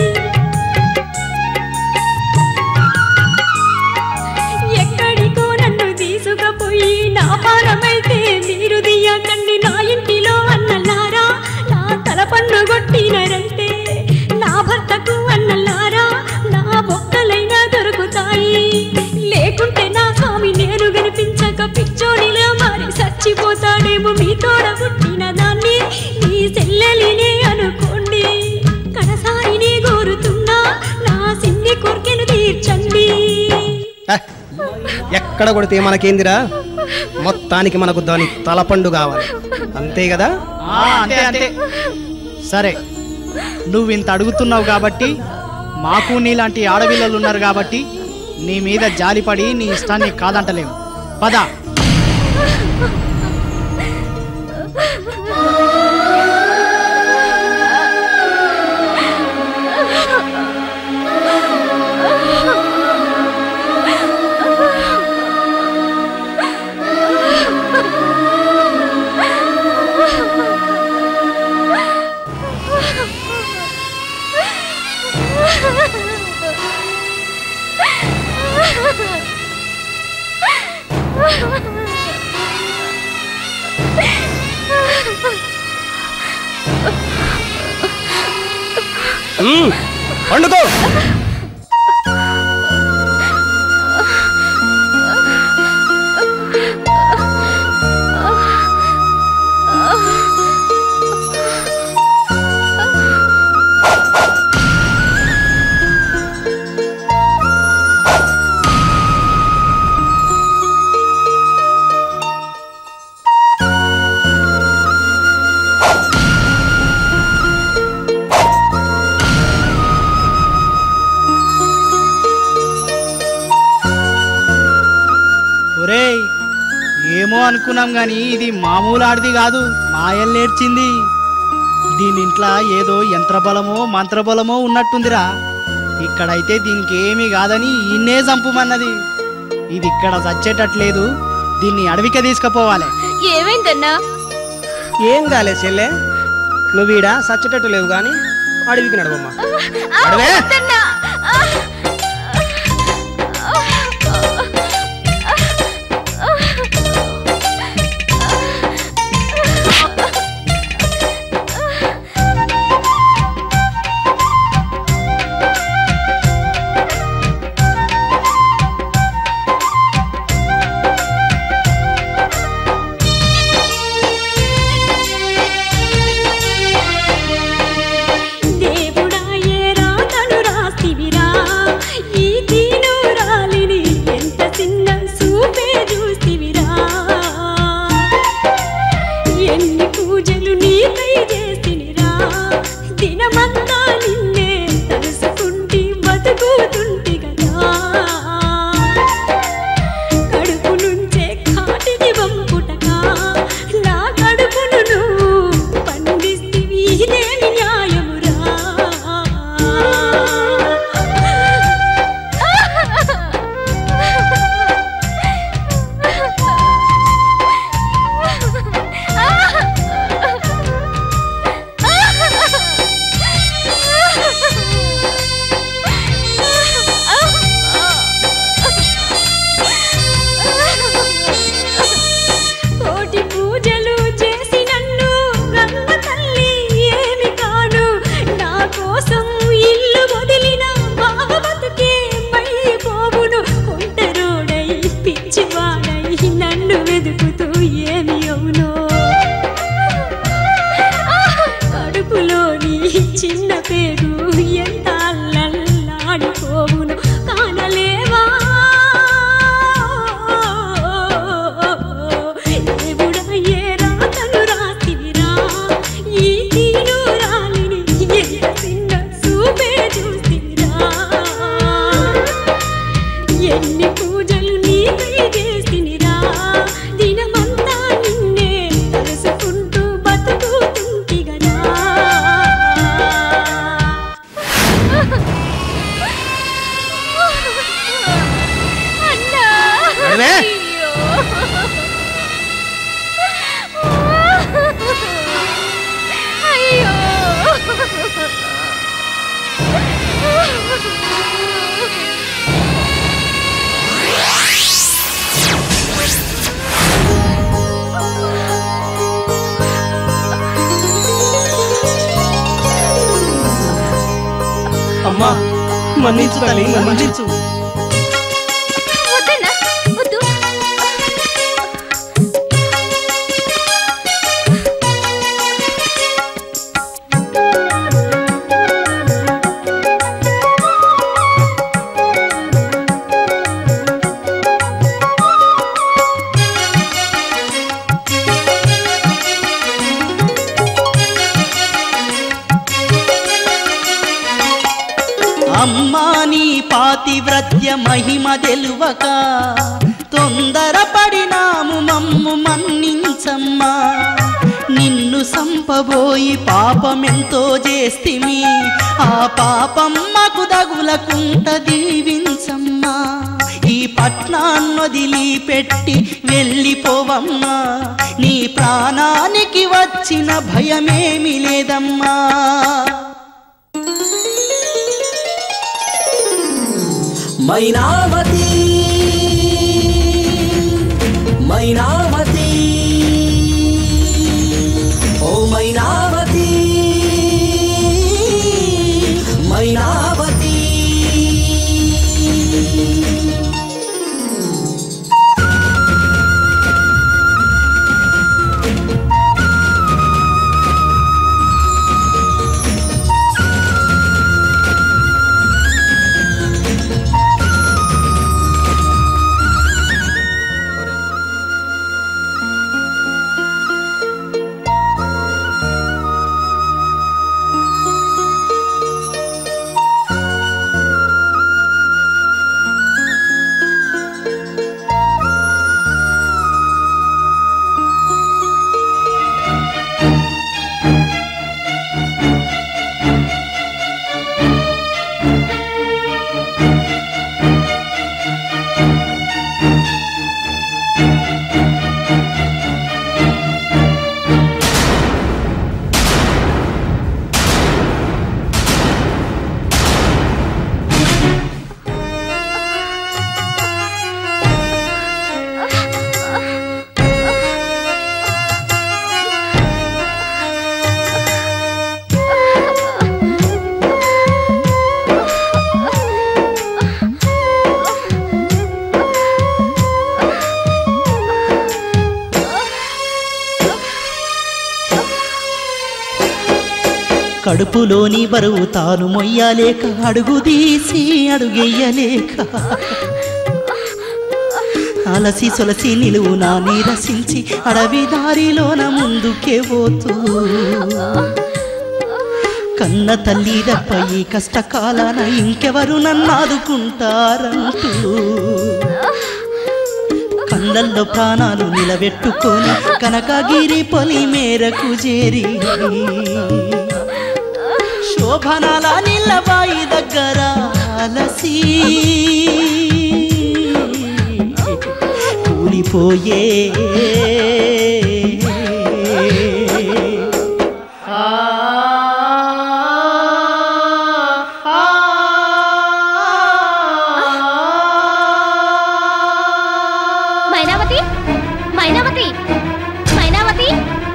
ఎక్కడికో నన్ను తీసుకుపోయి నా పారమైతే మీరు దియ్యకండి. నా ఇంటిలో అన్నల్లారా నా తలపన్ను కొట్టినరంటే, నా భర్తకు అన్నల్లారా నా బొక్కలైనా దొరుకుతాయి. లేకుంటే నా స్వామి నేను కనిపించక పిచ్చోడిలో మారి చచ్చిపోతాడేమో. మీ తోడ పుట్టిన దాన్ని మీ చెల్లెలినే అనుకోండి. కడసారిని కోరుతున్నా నా సిన్ని కోర్కెను తీర్చండి. ఎక్కడ కొడితే మనకేందిరా? మొత్తానికి మనకు దాని తలపండు కావాలి, అంతే కదా? అంతే అంతే. సరే, నువ్వు ఇంత అడుగుతున్నావు కాబట్టి, మాకు నీలాంటి ఆడపిల్లలు ఉన్నారు కాబట్టి నీ మీద జాలిపడి నీ ఇష్టాన్ని కాదంటలేము. పద. పండుకో. ఒరేయ్, ఏమో అనుకున్నాం గాని ఇది మామూలు ఆడిది కాదు, మాయల్నేర్చింది. దీని ఇంట్లో ఏదో యంత్రబలమో మంత్రబలమో ఉన్నట్టుందిరా. ఇక్కడైతే దీనికి ఏమీ కాదని ఇన్నే చంపుమన్నది. ఇది ఇక్కడ చచ్చేటట్లేదు, దీన్ని అడవికే తీసుకుపోవాలి. ఏమైందన్నా? ఏం కాలే చెల్లె, నువ్వీడ సచ్చేటట్టు లేవు గాని అడవికి నడవమ్మా. దేవుడాయే రాతను రాసి చేస్తున్నావే? అమ్మా మన్నించు తల్లి, మన్నించు. అమ్మా నీ పాతివ్రత్య మహిమ తెలువక తొందరపడినాము, మమ్ము మన్నించమ్మా. నిన్ను సంపబోయి పాపమెంతో చేస్తిమి, ఆ పాపమ్మకు దగులకుంట దీవించమ్మా. ఈ పట్నాన్నొదిలి పెట్టి వెళ్ళిపోవమ్మా, నీ ప్రాణానికి వచ్చిన భయమేమి లేదమ్మా. మైనావతి మైనావతి ఓ మైనావతి మైనావతి కడుపులోని బరువు తాను మొయ్యలేక, అడుగు తీసి అడుగెయ్యలేక, అలసి సొలసి నిలువునా నీరసించి అడవి దారిలోన ముందుకే పోతూ, కన్న తల్లి దప్ప ఈ కష్టకాలాన ఇంకెవరు నన్నాదుకుంటారంటూ, కళ్ళల్లో ప్రాణాలు నిలబెట్టుకొని కనకగిరి పొలి మేరకు చేరి, శోభనాల నిల్లబాయి దగ్గర అలసి కూలిపోయే. మైనావతి మైనావతి మైనావతి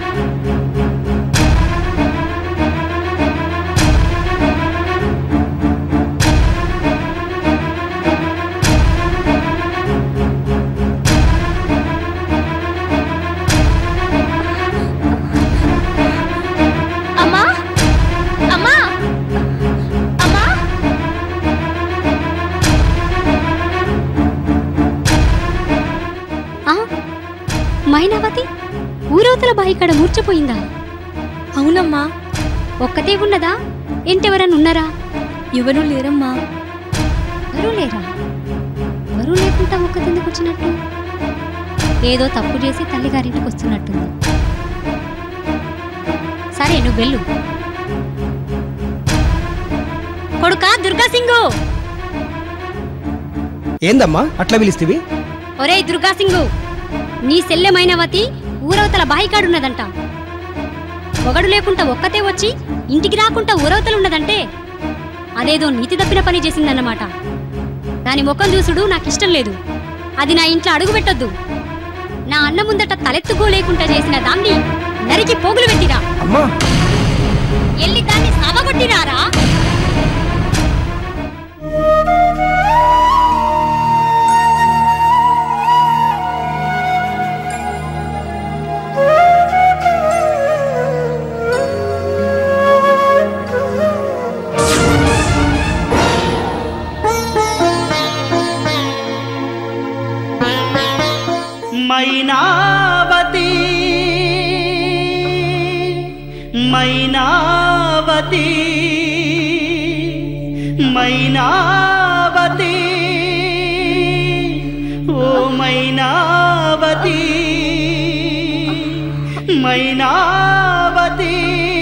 మైనావతి ఊరవతల బాయికాడ మూర్చపోయిందా? అవునమ్మా. ఒక్కతే ఉన్నదా? ఇంటెవరన్నా ఉన్నారా? ఎవరూ లేరమ్మా. ఎవరూ లేరా? ఎవరూ లేకుండా ఒక్కతిందుకు వచ్చినట్టు? ఏదో తప్పు చేసి తల్లిగారింటికి వస్తున్నట్టుంది. సరే నువ్వు వెళ్ళు. కొడుకా దుర్గా సింగు, ఏందమ్మా అట్లా పిలిస్తేవి? ఒరేయ్ దుర్గాసింగు, నీ సెల్లె మైనావతి ఊరవతల బాయికాడున్నదంట. పొగడు లేకుండా ఒక్కతే వచ్చి ఇంటికి రాకుండా ఊరవతలున్నదంటే అదేదో నీతి తప్పిన పని చేసిందన్నమాట. దాని ముఖం చూసుడు నాకిష్టం లేదు. అది నా ఇంట్లో అడుగు పెట్టొద్దు. నా అన్న ముందట తలెత్తుకోలేకుండా చేసిన దాన్ని నరికి పోగులు పెట్టిరా. ఎల్లి దాన్ని సావగొట్టిరారా. మైనావతి మైనావతి మైనావతి ఓ మైనావతి మైనావతి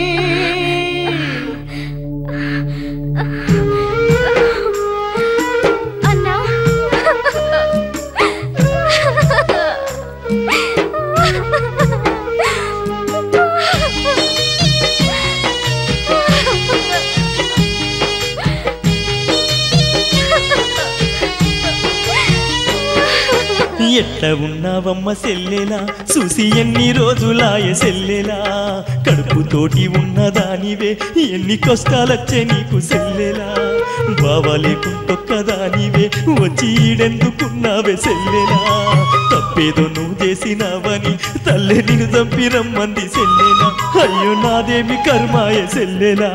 ఎట్లా ఉన్నావమ్మ సెల్లెలా, చూసి ఎన్ని రోజులాయ సెల్లెలా, కడుపుతోటి ఉన్నదానివే ఎన్ని కష్టాలొచ్చే నీకు సెల్లెలా, బావా లేకుంటొక్కదానివే వచ్చి ఈడెందుకున్నావే సెల్లెలా, తప్పేదో నువ్వు చేసినావని తల్లి నిన్ను చంపి రమ్మంది సెల్లెలా, అయ్యో నాదేమి కర్మాయ సెల్లెలా,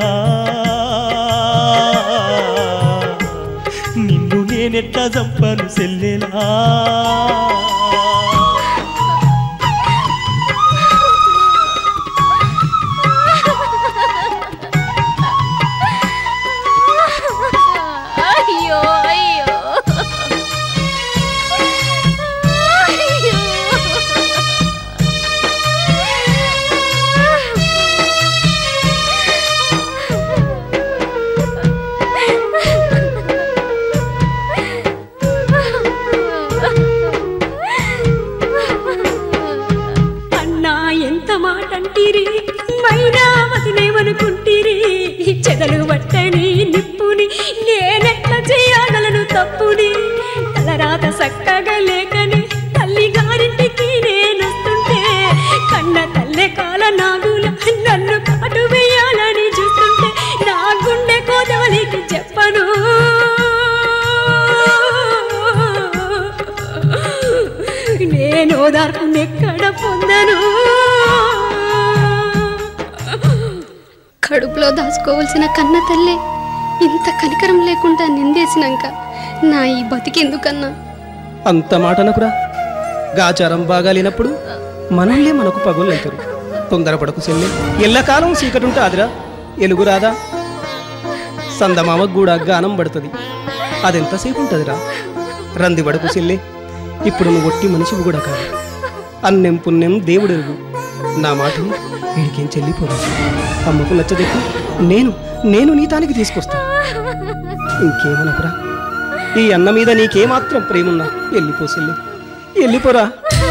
నిన్ను నేనెట్లా చంపాను సెల్లెలా. మైనావతినేమనుకుంటిరి చెదలు పట్టని నిప్పుని నేనెట్లా చేయగలను తప్పుని తలరాత చక్కగా లేకని తల్లి గారింటికి నేనొస్తుంటే కన్న తల్లె కాల నాగుల నన్ను కాటు వేయాలని చూస్తుంటే నా గుండె కోదవలికి చెప్పను నేను ఓదార్పునెక్కడ పొందను. కడుపులో దాచుకోవాల్సిన కన్న తల్లే ఇంత కనికరం లేకుండా నిందేసినాక నా ఈ బతికెందుకన్నా. అంత మాటనకురా. గాచారం బాగాలేనప్పుడు మనల్నే మనకు పగుళ్ళు అవుతారు. తొందరపడకు సెల్లె, ఎల్లకాలం చీకటుంటే అదిరా ఎలుగురాదా. సందమామకు కూడా గానం పడుతుంది, అదెంతసేపు ఉంటుందిరా. రంది పడకు సెల్లె, ఇప్పుడు నువ్వు ఒట్టి మనిషివి కూడా కాదు. అన్నెం పుణ్యం దేవుడెరుగు. నా మాట వీడికేం చెల్లిపోదు. అమ్మకు నచ్చదెక్కు నేను నీ తానికి తీసుకొస్తా. ఇంకేమనకురా. ఈ అన్న మీద నీకేమాత్రం ప్రేమున్నా వెళ్ళిపో సెల్లి, వెళ్ళిపోరా.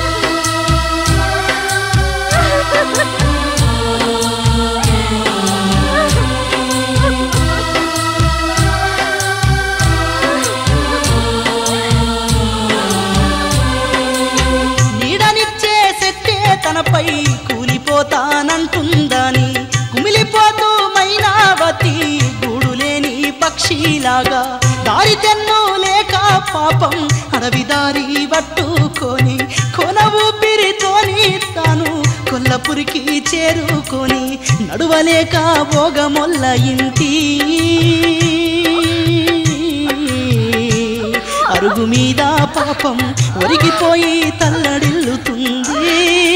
నీడనిచ్చే శక్తే తనపై కూలిపోతానంటుందని కుమిలిపోతూ మైనావతి గూడులేని పక్షిలాగా దారి తెన్ను లేక పాపం అడవి దారి పట్టుకొని కొన ఊపిరితోని తాను కొల్లపురికి చేరుకొని నడువలేక భోగమొల్ల ఇంటి అరుగు మీద పాపం ఒరిగిపోయి తల్లడిల్లుతుంది.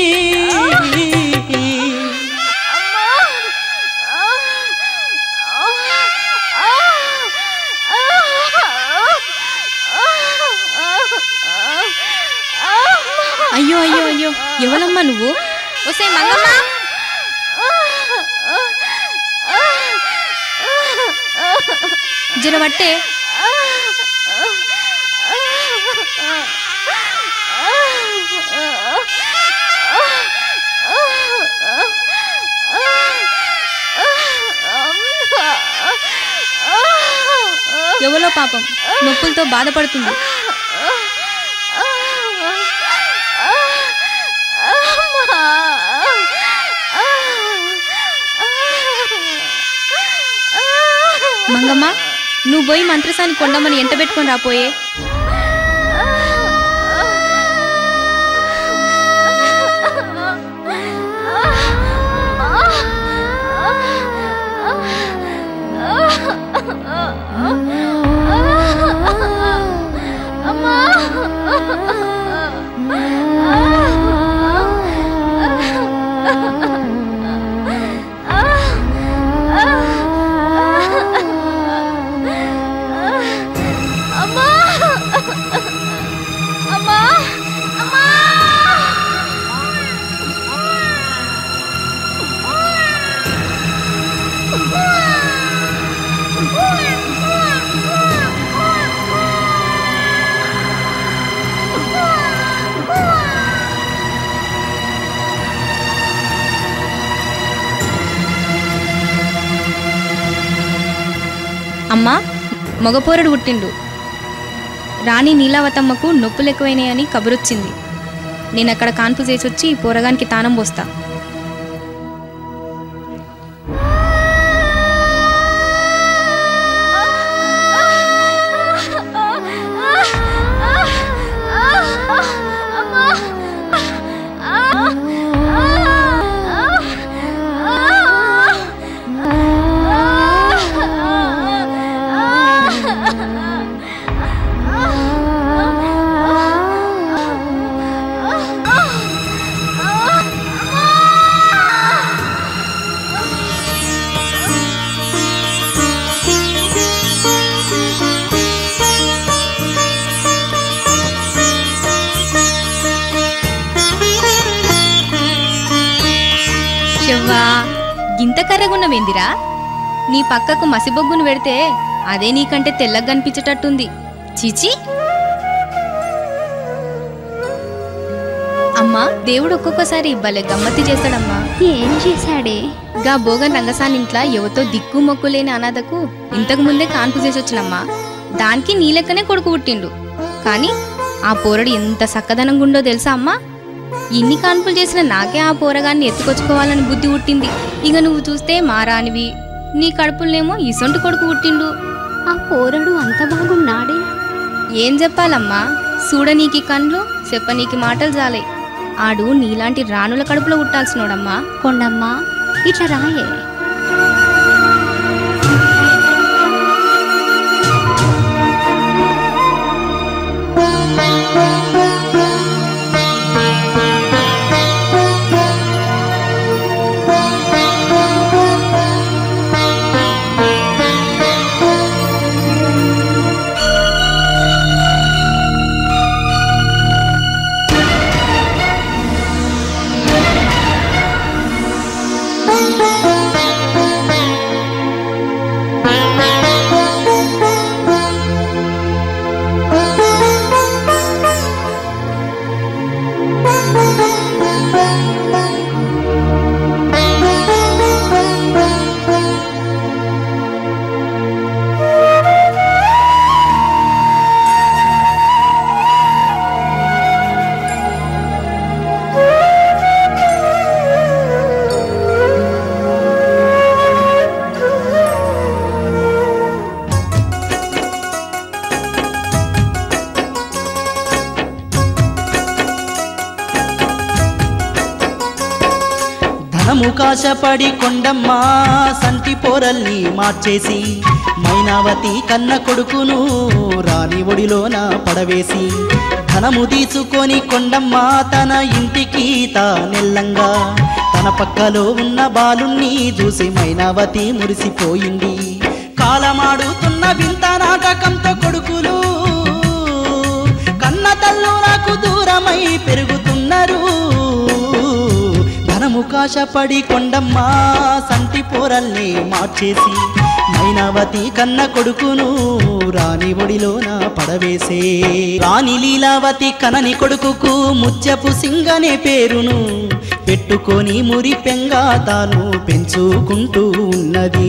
అయ్యో అయ్యో అయ్యో, ఎవరమ్మా నువ్వు? ఒసే మంగమ్మ, జరబట్టే. ఎవలో పాపం నొప్పులతో బాధపడుతుంది. మంగమ్మ, నువ్వు పోయి మంత్రసాని కొండమ్మని ఎంట పెట్టుకొని రాపోయే. అమ్మా, మగపోరడు పుట్టిండు. రాణి నీలావతమ్మకు నొప్పులు ఎక్కువైనాయని కబురొచ్చింది. నేను అక్కడ కాన్పు చేసి వచ్చి ఈ పోరగానికి తానం పోస్తా. గింత కర్రగున్నవేందిరా? నీ పక్కకు మసిబొగ్గును పెడితే అదే నీకంటే తెల్లగా కనిపించేటట్టుంది. చీచి! అమ్మా, దేవుడు ఒక్కొక్కసారి భలే గమ్మత్తి చేస్తాడమ్మా. ఏం చేశాడే? గా భోగన్ రంగసాని ఇంట్లో ఎవతో దిక్కు మొక్కు లేని అనాథకు ఇంతకు ముందే కాన్పు చేసి వచ్చినమ్మా. దానికి నీ లెక్కనే కొడుకు పుట్టిండు. కానీ ఆ పోరడు ఎంత సక్కదనంగా ఉండో తెలుసా అమ్మా? ఇన్ని కాన్పులు చేసిన నాకే ఆ పోరగాన్ని ఎత్తుకొచ్చుకోవాలని బుద్ధి పుట్టింది. ఇక నువ్వు చూస్తే మారానివి, నీ కడుపులనేమో ఇసొంటి కొడుకు పుట్టిండు. ఆ పోరడు అంత బాగున్నాడే. ఏం చెప్పాలమ్మా, చూడనీకి కండ్లు, చెప్పనీకి మాటలు జాలే. ఆడు నీలాంటి రాణుల కడుపులో పుట్టాల్సినోడమ్మా. కొండమ్మా, ఇట్లా రాయే. కాశపడి కొండమ్మ సంటి పోరల్ని మార్చేసి మైనావతి కన్న కొడుకును రాణి ఒడిలోన పడవేసి ధనము తీసుకొని కొండమ్మ తన ఇంటికి తానెల్లంగా తన పక్కలో ఉన్న బాలుణ్ణి చూసి మైనావతి మురిసిపోయింది. కాలమాడుతున్న వింత నాటకంతో కొడుకులు కన్న తల్లు నాకు దూరమై పెరుగుతున్నారు. ధనము కాశపడి కొండమ్మ సంటి పోరల్ని మార్చేసి మైనావతి కన్న కొడుకును రాణి ఒడిలోన పడవేసే. రాణి లీలావతి కనని కొడుకుకు ముత్యపు సింగనే పేరును పెట్టుకొని మురిపెంగా తాను పెంచుకుంటూ ఉన్నది.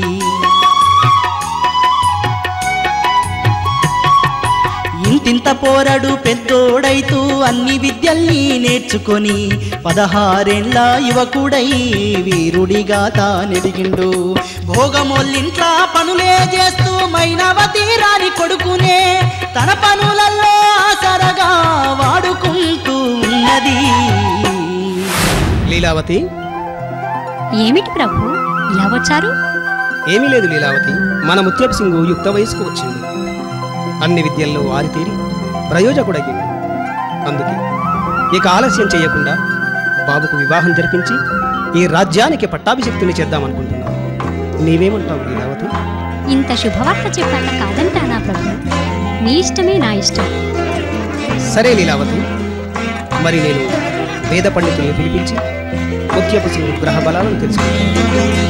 ఇంతింత పోరడు పెద్దోడైతూ అన్ని విద్యల్ని నేర్చుకొని 16 యువకుడై వీరుడిగా తానెదిగిండు. భోగమోళ్ళింట్లా పనులే చేస్తూ మైనావతి రాణి కొడుకునే తన పనులల్లో ఆసరగా వాడుకుంటూ ఉన్నది. లీలావతి, ఏమిటి ప్రభు ఇలా వచ్చారు? ఏమీ లేదు లీలావతి, మన ముత్యపు సింగు యుక్త వయసుకు వచ్చింది. అన్ని విద్యల్లో ఆరితేరి ప్రయోజకుడయ్యింది. అందుకే ఇక ఆలస్యం చేయకుండా బాబుకు వివాహం జరిపించి ఈ రాజ్యానికి పట్టాభిషిక్తుని చేద్దామనుకుంటున్నాను. నీవేమంటావు లీలావతి? ఇంత శుభవార్త చెప్పాక కాదంటానా ప్రభు? నీ ఇష్టమే నా ఇష్టం. సరే లీలావతి, మరి నేను వేద పండితుల్ని పిలిపించి ముత్యపు సింగు గ్రహ బలాలను తెలుసుకుంటాను.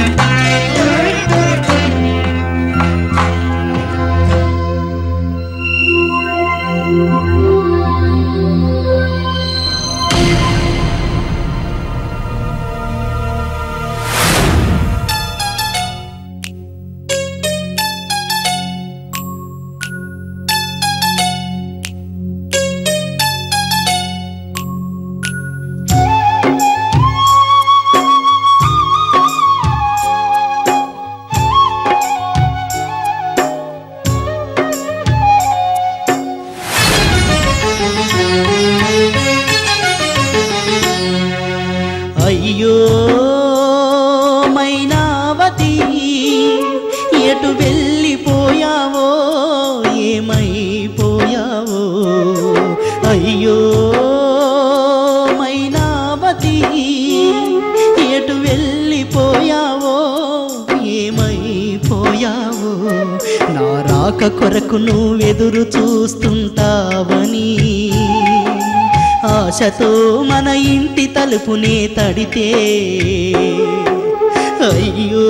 అయ్యో మైనావతి ఎటు వెళ్ళిపోయావో ఏమైపోయావో. అయ్యో మైనావతి ఎటు వెళ్ళిపోయావో ఏమైపోయావో. నా రాక కొరకు నువ్వెదురు చూస్తుంటావని ఆశతో మన ఇంటి తలుపునే తడితే. అయ్యో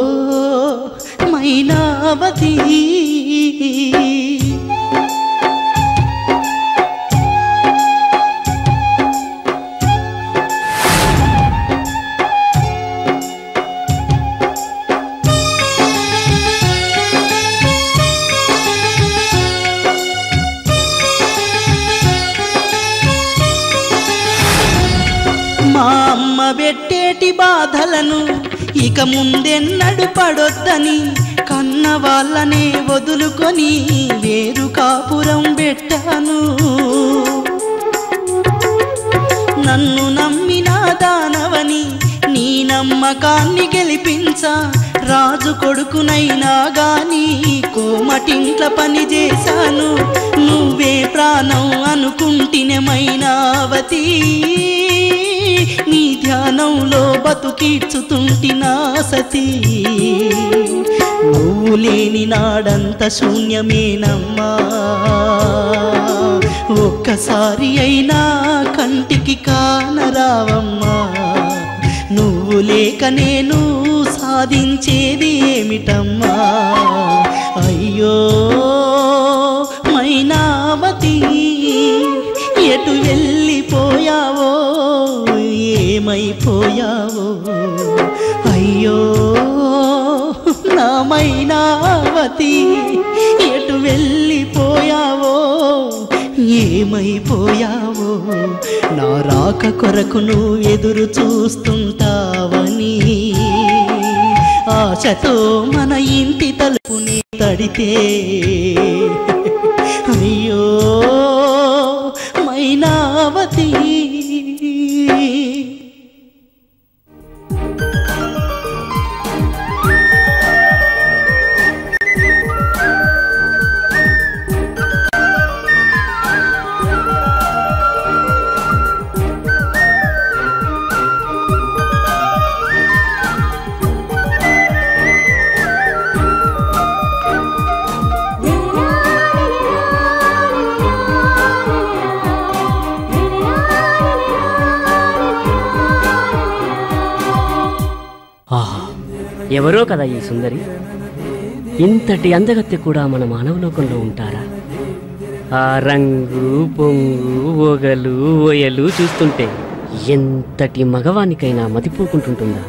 మైనావతి, మా అమ్మ పెట్టేటి బాధలను ఇక ముందెన్నడు పడొద్దని కన్న వాళ్ళనే వదులుకొని వేరు కాపురం పెట్టాను. నన్ను నమ్మిన దానవని నీ నమ్మకాన్ని గెలిపించా. రాజు కొడుకునైనా గాని కోమటింట్ల పని చేశాను. నువ్వే ప్రాణం అనుకుంటినే మైనావతి, నీ ధ్యానంలో బతుకీడ్చుతుంటినా సతీ. నువ్వు లేని నాడంత శూన్యమేనమ్మా, ఒక్కసారి అయినా కంటికి కానరావమ్మా. నువ్వు లేక నేను సాధించేది ఏమిటమ్మా. అయ్యో మైనావతి ఎటు వెళ్ళిపోయావో ఏమైపోయావో. అయ్యో నా మైనావతి ఎటు వెళ్ళిపోయావో ఏమైపోయావో. నా రాక కొరకు నువ్వు ఎదురు చూస్తుంటావని ఆశతో మన ఇంటి తలుపుని తడితే. అయ్యో మైనావతి. La ఎవరో కదా ఈ సుందరి. ఇంతటి అందగత్తె కూడా మన మానవలోకంలో ఉంటారా? ఆ రంగు పొంగు ఒగలు ఓయలు చూస్తుంటే ఎంతటి మగవానికైనా మతిపోకుంటుంటుందా?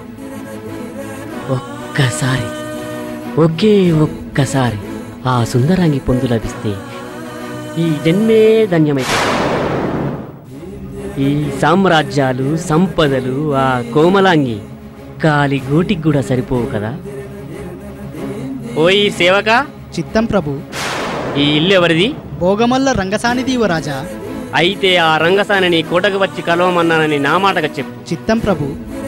ఒకే ఒక్కసారి ఆ సుందరాంగి పొందు లభిస్తే ఈ జన్మే ధన్యమైపోతుంది. ఈ సామ్రాజ్యాలు సంపదలు ఆ కోమలాంగి కాలి గూటికి కూడా సరిపోవు కదా. ఓయ్ సేవక. చిత్తం ప్రభు. ఈ ఇల్లు ఎవరిది? భోగమల్ల రంగసానిది యువరాజా. అయితే ఆ రంగసానిని కోటకు వచ్చి కలవమన్నానని నా మాటగా చెప్పు. చిత్తం ప్రభు.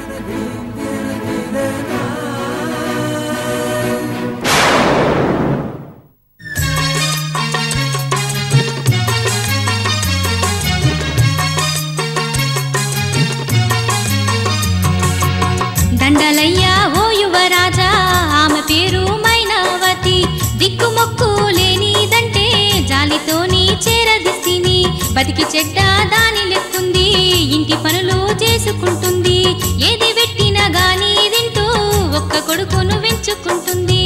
దండలయ్యా ఓ యువరాజా, ఆమె పేరు మైనావతి. దిక్కుమొక్కు లేనిదంటే జాలితోని చేరదిస్తిని. బతికి చెడ్డ దాని లెక్కుంది, ఇంటి పనులు చేసుకుంటుంది. ఏది పెట్టినా గాని తింటూ ఒక్క కొడుకును వెంచుకుంటుంది.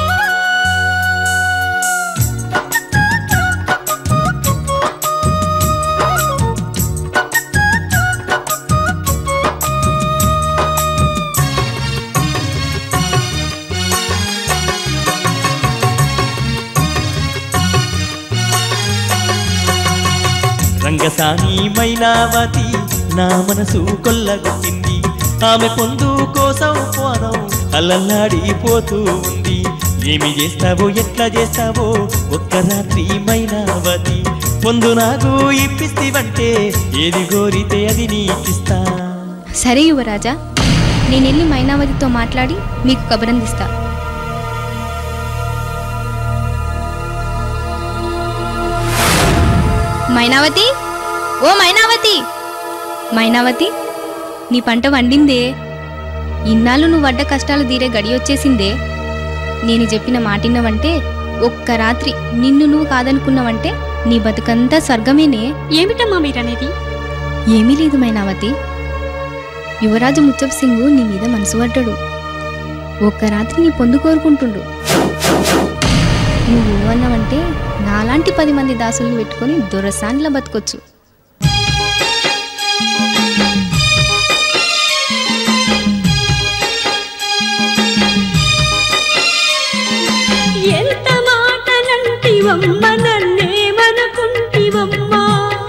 రంగసాని మైనావతి నా మనసు కొల్లగొట్టింది. ఆమె పొందు కోసం పోనం అల్లల్లాడిపోతూ ఉంది. ఏమి చేస్తావో ఎట్లా చేస్తావో ఒక్క రాత్రి మైనావతి. పొందు నాకు ఇప్పిస్తివంటే ఏది కోరితే అది నీకిస్తా. సరే యువరాజా, నేనెళ్ళి మైనావతితో మాట్లాడి మీకు కబురందిస్తా. మైనావతి, ఓ మైనావతి. మైనావతి, నీ పంట వండిందే. ఇన్నాళ్ళు నువ్వు పడ్డ కష్టాలు తీరే గడి వచ్చేసిందే. నేను చెప్పిన మాటిన్నవంటే ఒక్క రాత్రి నిన్ను నువ్వు కాదనుకున్నావంటే నీ బతుకంతా స్వర్గమేనే. ఏమిటమ్మా మీరనేది? ఏమీ లేదు మైనావతి. యువరాజు ముచ్చప్ సింగు నీ మీద మనసు పడ్డాడు. ఒక్క రాత్రి నీ పొందు కోరుకుంటుండు. నువ్వు అన్నావంటే నాలాంటి 10 మంది దాసుల్ని పెట్టుకొని దొరసాన్లా బతకొచ్చు. ఎంత మాటలంటివమ్మ, నన్నేమనుకుంటివమ్మా?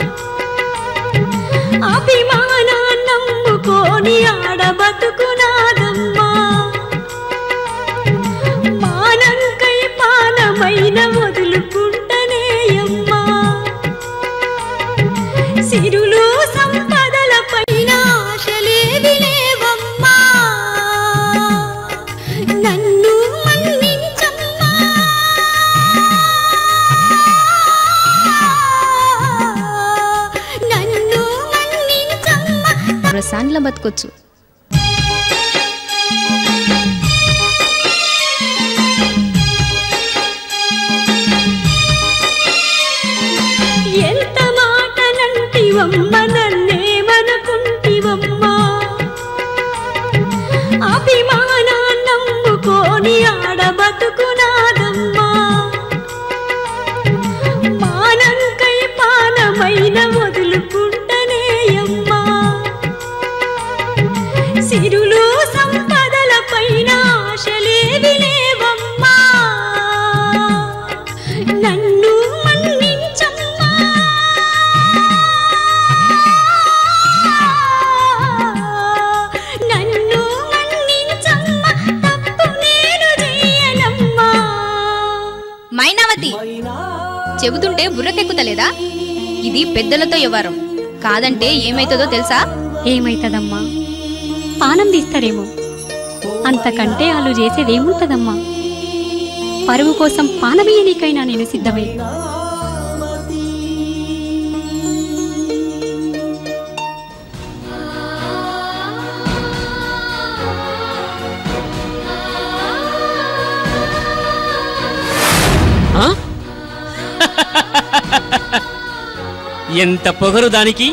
అభిమానాన్నమ్ముకోని ఆడబతుకునాదమ్మా. మానంకై పానమైన వదులుకుంటనేయమ్మా. సిరులు సంపదల పైన ఆశలేవి లేవమ్మా. నన్ను మన్నించమ్మా. నన్ను మన్నించమ్మా. దొరసాన్లా బతకొచ్చు. ఎంత మాటలంటివమ్మ, నన్నేమనుకుంటివమ్మా? అభిమానాన్నమ్ముకోని ఆడబతుకునాదమ్మా. మానంకై పానమైన వదులుకుంటనేయమ్మా. సిరులు సంపదల పైన ఆశలేవి లేవమ్మా. నన్ను మన్నించమ్మా. నన్ను మన్నించమ్మా. తప్పు నేను చెయ్యనమ్మా. మైనావతి, చెబుతుంటే బుర్రకెక్కుతలేదా? ఇది పెద్దలతో వ్యవహారం. కాదంటే ఏమైతుందో తెలుసా? ఏమైతదమ్మా? పానం తీస్తారేమో. అంతకంటే వాళ్ళు చేసేదేముంటదమ్మా? పరువు కోసం పానమీయనికైనా నేను సిద్ధమై. ఎంత పొగరు దానికి!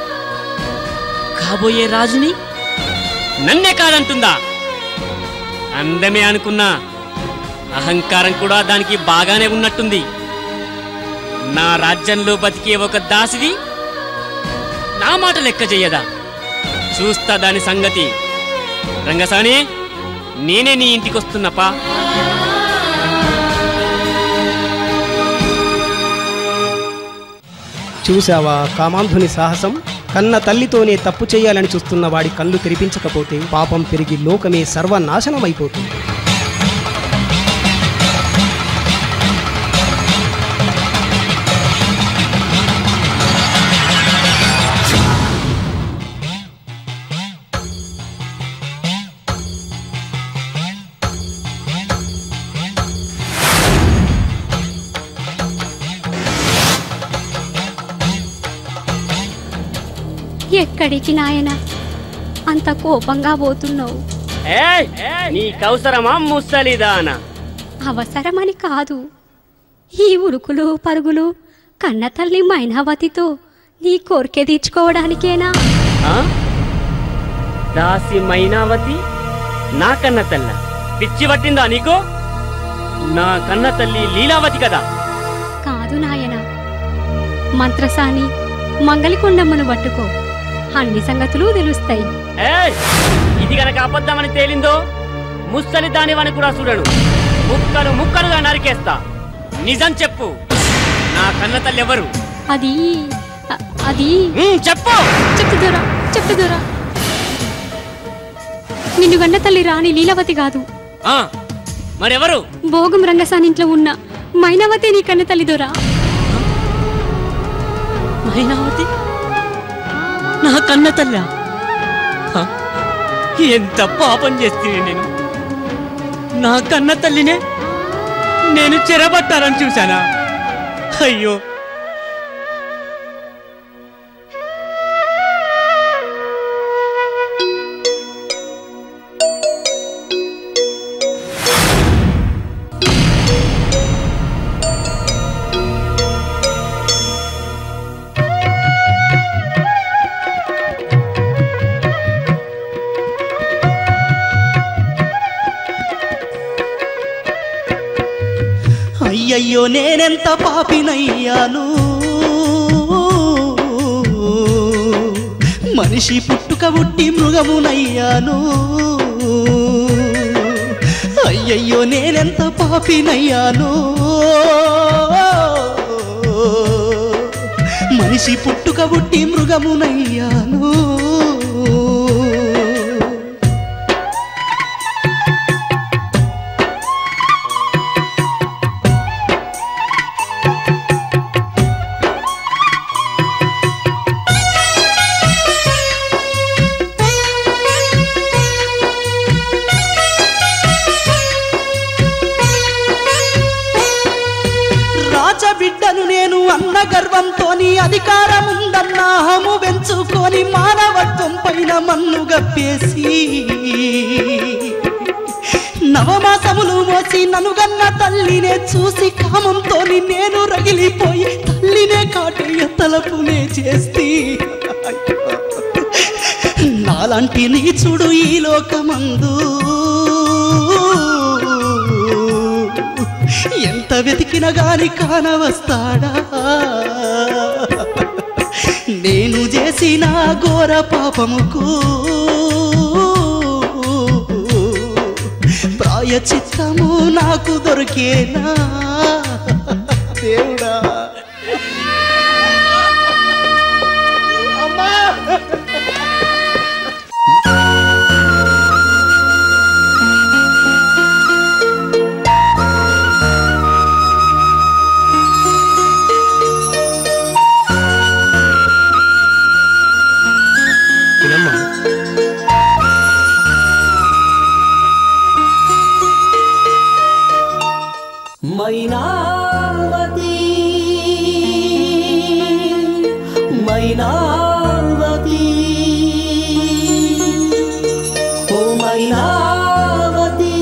కాబోయే రాజుని నన్నే కాదంటుందా? అందమే అనుకున్నా, అహంకారం కూడా దానికి బాగానే ఉన్నట్టుంది. నా రాజ్యంలో బతికే ఒక దాసిది నా మాట లెక్క చెయ్యదా? చూస్తా దాని సంగతి. రంగసాని, నేనే నీ ఇంటికి వస్తున్నప్పా. చూశావా కామాంధుని సాహసం? కన్న తల్లితోనే తప్పు చేయాలని చూస్తున్న వాడి కళ్ళు తెరిపించకపోతే పాపం పెరిగి లోకమే సర్వనాశనమైపోతుంది. ఎక్కడికి నాయనా అంత కోపంగా పోతున్నావు? నీకవసరమా ముసలిదానా? అవసరమని కాదు, ఈ ఉరుకులు పరుగులు కన్న తల్లి మైనావతితో నీ కోరిక తీర్చుకోవడానికేనా? దాసి మైనావతి నా కన్న తల్ల? పిచ్చి పట్టిందా నీకు? నా కన్న తల్లి లీలావతి కదా. కాదు నాయన, మంత్రసాని మంగళకొండమ్మను పట్టుకో, అన్ని సంగతులు తెలుస్తాయి. ఇది గనక అబద్ధమని తేలిందో ముసలి దానివని కూడా చూడను, ముక్కలు ముక్కలుగా నరికేస్తా. నిజం చెప్పు, నా కన్న తల్లి ఎవరు? అది అది చెప్పు. చెప్పుదురా, నిన్ను గన్న తల్లి రాణి లీలావతి కాదు. మరెవరు? భోగం రంగసాని ఇంట్లో ఉన్న మైనావతి నీ కన్న తల్లి దొరా. మైనావతి నా కన్న తల్లి? ఎంత పాపం చేస్తుంది నేను. నా కన్న తల్లినే నేను చెరబట్టాలని చూశానా? అయ్యో, అయ్యయ్యో నేనెంత పాపినయ్యాను, మనిషి పుట్టుక పుట్టి మృగమునయ్యాను. అయ్యయ్యో నేనెంత పాపినయ్యాను, మనిషి పుట్టుక పుట్టి మృగమునయ్యాను. బిడ్డను నేను అన్న గర్వంతోని అధికారముందన్న అహము పెంచుకొని మానవత్వం పైన మన్ను గప్పేసి నవమాసములు మోసి ననుగన్న తల్లినే చూసి కామంతోని నేను రగిలిపోయి తల్లినే కాటయ్య తలపునే చేస్తే నాలాంటి నీచుడు ఈ లోకమందు ఎంత వెతికిన గాని కానవస్తాడా? నేను చేసిన ఘోర పాపముకు ప్రాయచిత్తము నాకు దొరికేనా దేవుడా? అమ్మా మైనావతి మైనావతి ఓ మైనావతి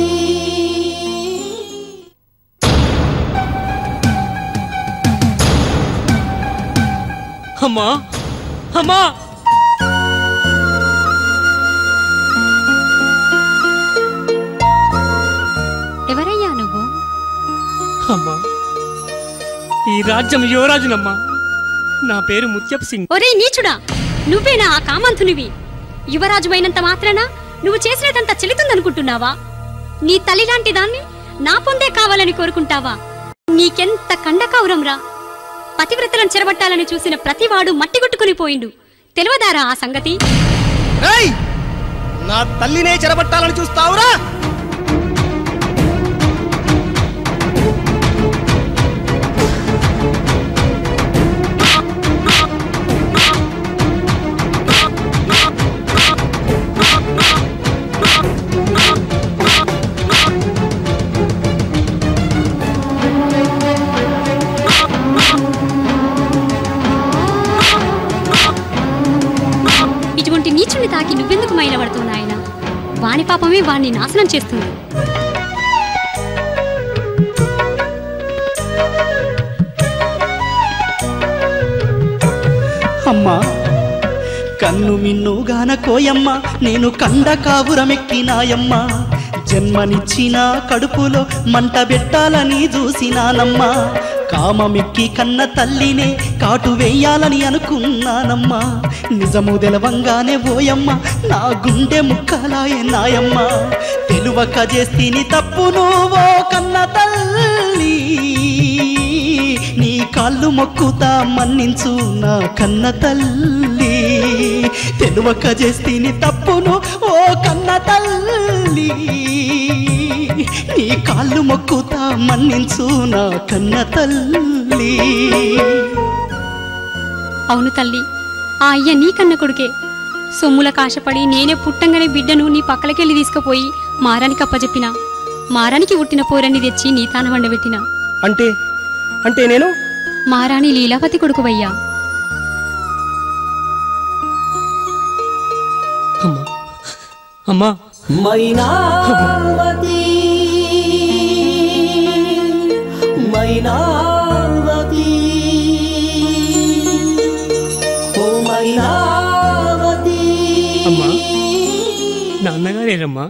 అమ్మా అమ్మా అమ్మా ఈ రాజ్యం యువరాజునమ్మా. నా పేరు ముత్యప్ సింగ్. ఒరే నీచుడా, నువ్వేనా ఆ కామంతునివి? యువరాజువైనంత మాత్రాన నువ్వు చేసినదంతా చెల్లుతుందనుకుంటున్నావా? నీ తల్లి లాంటి దాన్ని నా పొందే కావాలని కోరుకుంటావా? నీకెంత కండకౌరంరా! పతివ్రతలను చెరబట్టాలని చూసిన ప్రతివాడు మట్టిగొట్టుకుని పోయిండు. తెలియదారా ఆ సంగతి? నా తల్లినే చెరబట్టాలని చూస్తావురా? ఇటువంటి నీచుని తాకి నువ్వెందుకు మైలబడుతూ నాయన? వాని పాపమే వాణ్ణి నాశనం చేస్తుంది. అమ్మా కన్ను మిన్నుగాన కోయమ్మ, నేను కండ కావురమెక్కినాయమ్మ. జన్మనిచ్చిన కడుపులో మంట పెట్టాలని చూసినానమ్మా. కామమెక్కి కన్న తల్లినే కాటు వేయాలని అనుకున్నానమ్మా. నిజము తెలవంగానే ఓయమ్మ నా గుండె ముక్కలాయే నాయమ్మ. తెలువక చేస్తీని తప్పు నువ్వో కన్న తల్లి, నీ కాళ్ళు మొక్కుతా మన్నించు నా కన్న తల్లి. తెలువక చేస్తీని తప్పును ఓ కన్న తల్లి, నీ కాళ్ళు మొక్కుతా మన్నించు నా కన్న తల్లి. అవును తల్లి, ఆ అయ్య నీ కన్న కొడుకే. సొమ్ముల కాశపడి నేనే పుట్టంగానే బిడ్డను నీ పక్కలకెళ్ళి తీసుకుపోయి మారానికి అప్పచెప్పిన. మారానికి ఉట్టిన పోరన్ని తెచ్చి నీ తాన వండబెట్టిన. అంటే నేను మారాణి లీలావతి కొడుకువయ్యా. అమ్మా మైనావతి మైనావతి ఓ మైనావతి. అమ్మా నాన్నగారేనమ్మా.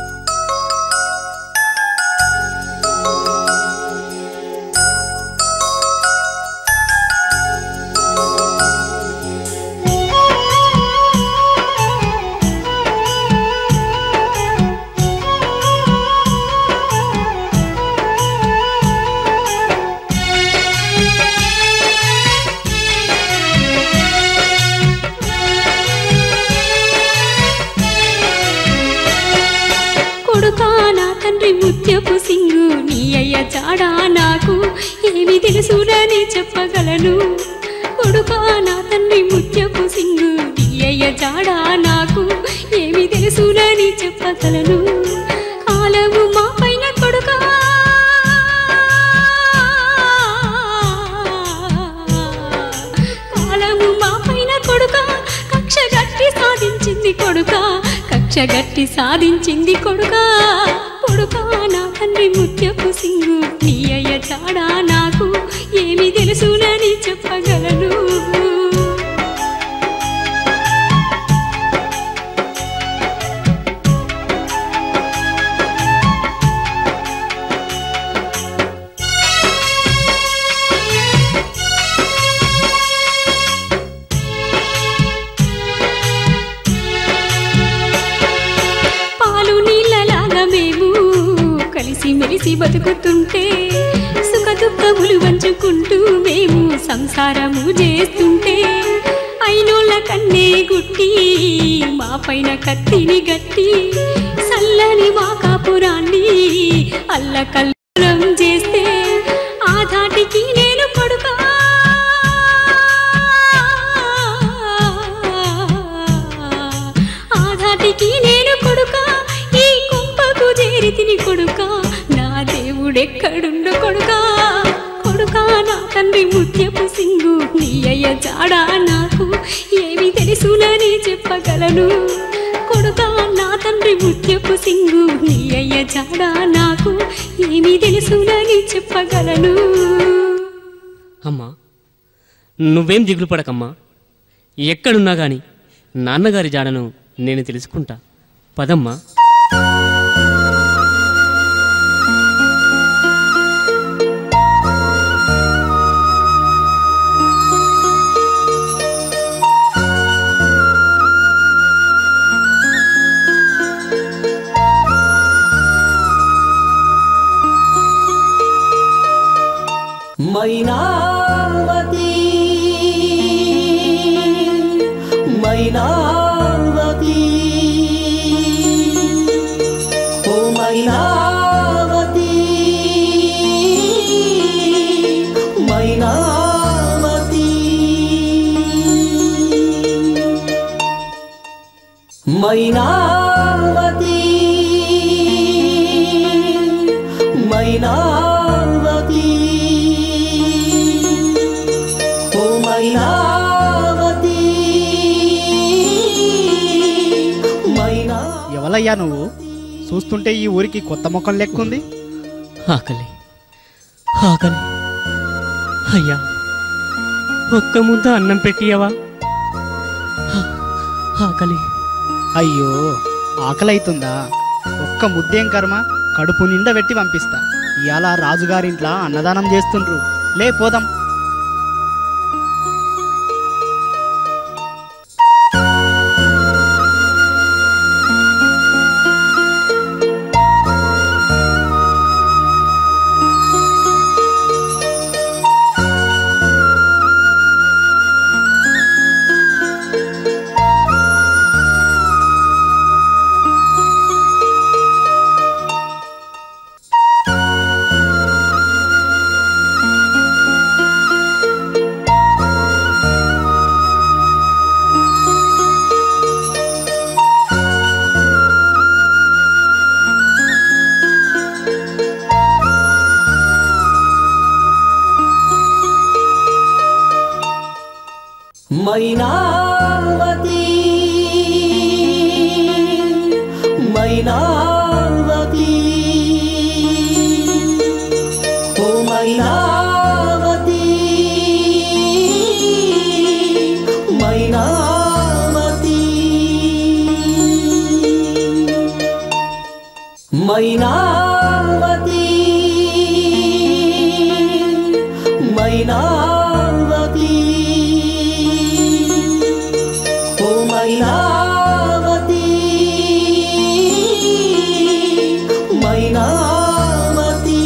ముత్యపు సింగు నీ అయ్య జాడా నాకు ఏమి తెలుసునని చెప్పగలను. కొడుకా నా తండ్రి ముత్యపు సింగు నీ అయ్య జాడా నాకు ఏమి తెలుసునని చెప్పగలను. కాలము మా పైన కొడుకా, కాలము మా పైన కొడుకా కక్ష గట్టి సాధించింది కొడుకా, కక్ష గట్టి సాధించింది కొడుకా. కొడుకా నా తండ్రి ముత్యపు సింగు నీ అయ్య జాడా నాకు ఏమి తెలుసునని చెప్పగలను. మెలిసి బతుకుతుంటే సుఖ దుఃఖములు వంచుకుంటూ మేము సంసారము చేస్తుంటే అయినోళ్ళ కన్నే గుట్టి మా పైన కత్తిని గట్టి సల్లని మా కాపురాన్ని అల్లకల్లం చేస్తే ఆ ధాటికి నేను కొడుకా, ఆ ధాటికి నేను కొడుకా ఈ కుంపకు చేరితిని కొడుకా. ఎక్కడుండు కొడుకా, కొడుకా నా తండ్రి ముత్యపు సింగు నీ అయ్య జాడా నాకు ఏమి తెలుసునని చెప్పగలను. కొడుకా నా తండ్రి ముత్యపు సింగు నీ అయ్య జాడా నాకు ఏమి తెలుసునని చెప్పగలను. అమ్మా నువ్వేం దిగులు పడకమ్మా. ఎక్కడున్నా గాని నాన్నగారి జాడను నేను తెలుసుకుంటా. పదమ్మా. మైనావతి మైనావతి ఓ మైనావతి మైనావతి మైనావతి మైనావతి ఓ మైనావతి మైనా ఎవలయ్యా నువ్వు? చూస్తుంటే ఈ ఊరికి కొత్త మొక్కలు లెక్కుంది. ఆకలి ఆకలి అయ్యా, ఒక్క ముద్ద అన్నం పెట్టియవా? ఆకలి. అయ్యో ఆకలి అవుతుందా? ఒక్క ముద్దేం కర్మ, కడుపు నిండా పెట్టి పంపిస్తా. ఇవాళ రాజుగారింట్లా అన్నదానం చేస్తుండ్రు, లే పోదాం. మైనావతి మైనావతి ఓ మైనావతి మైనావతి మైనావతి మైనావతి ఓ మైనావతి మైనావతి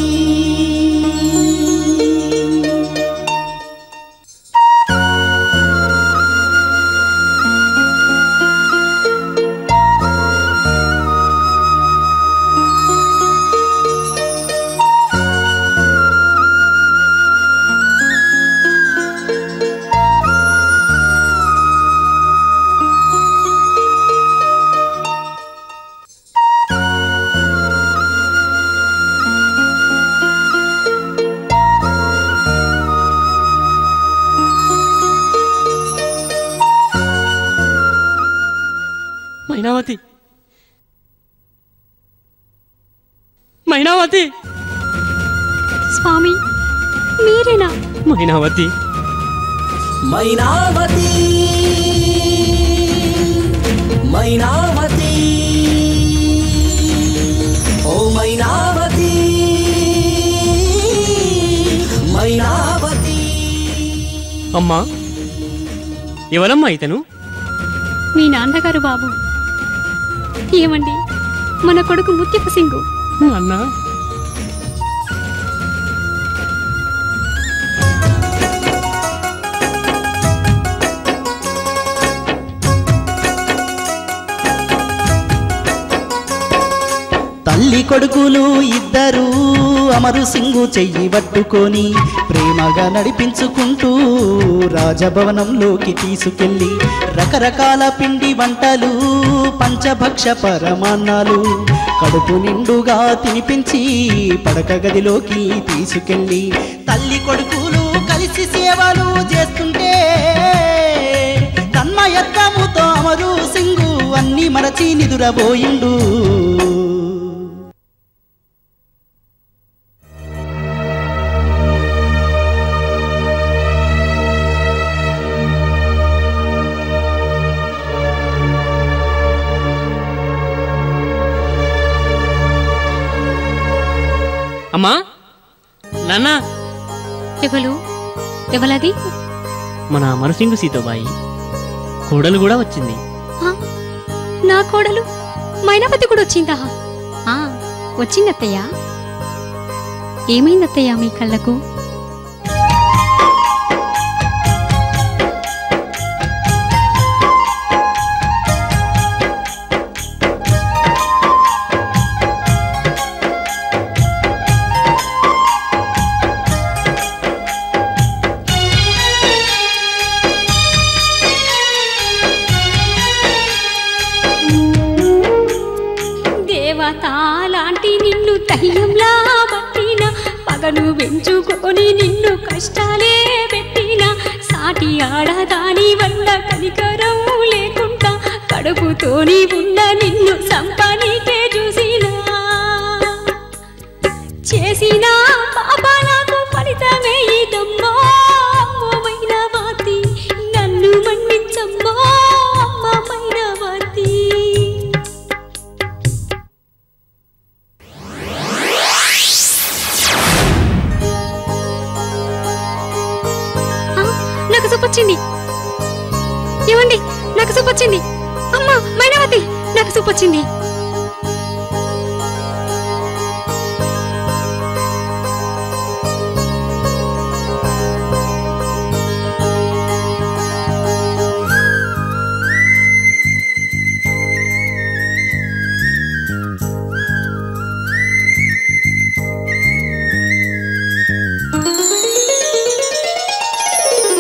మైనావతి మైనావతి స్వామి మీరేనా? మైనావతి మైనావతి మైనావతి ఓ మైనావతి మైనావతి అమ్మా, ఎవరమ్మా ఇతను? మీ నాన్నగారు బాబు. ఏమండి, మన కొడుకు ముత్యపు సింగు. అన్నా, తల్లి కొడుకులు ఇద్దరు అమరు సింగు చెయ్యి పట్టుకొని ప్రేమగా నడిపించుకుంటూ రాజభవనంలోకి తీసుకెళ్ళి రకరకాల పిండి వంటలు పంచభక్ష పరమాన్నాలు కడుపు నిండుగా తినిపించి పడక గదిలోకి తీసుకెళ్ళి తల్లి కొడుకులు కలిసి సేవలు చేస్తుంటే తన్మయత్వముతో అమరు సింగు అన్ని మరచి నిదురబోయిండు. అమ్మా, నాన్న. ఎవలది? మన అమరసింగు సీతోబాయి కోడలు కూడా వచ్చింది. నా కోడలు మైనావతి కూడా వచ్చిందా? వచ్చిందత్తయ్యా. ఏమైందత్తయ్యా మీ కళ్ళకు? పాపను పెంచుకొని నిన్ను కష్టాలే పెట్టిన సాటి ఆడదాని వల్ల కనికరం లేకుండా కడుపుతోని ఉన్న నిన్ను సంపానికే చూసినా చేసిన పాపాలకు ఫలితమే ఇదమ్మా మైనావతి నన్ను మన్నించమ్మా అమ్మ మైనావతి. నాకు సూపొచ్చింది. ఏమండి నాకు సూపొచ్చింది. అమ్మా మైనావతి నాకు సూపొచ్చింది.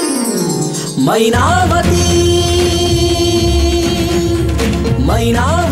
మైనావతి మైనావతి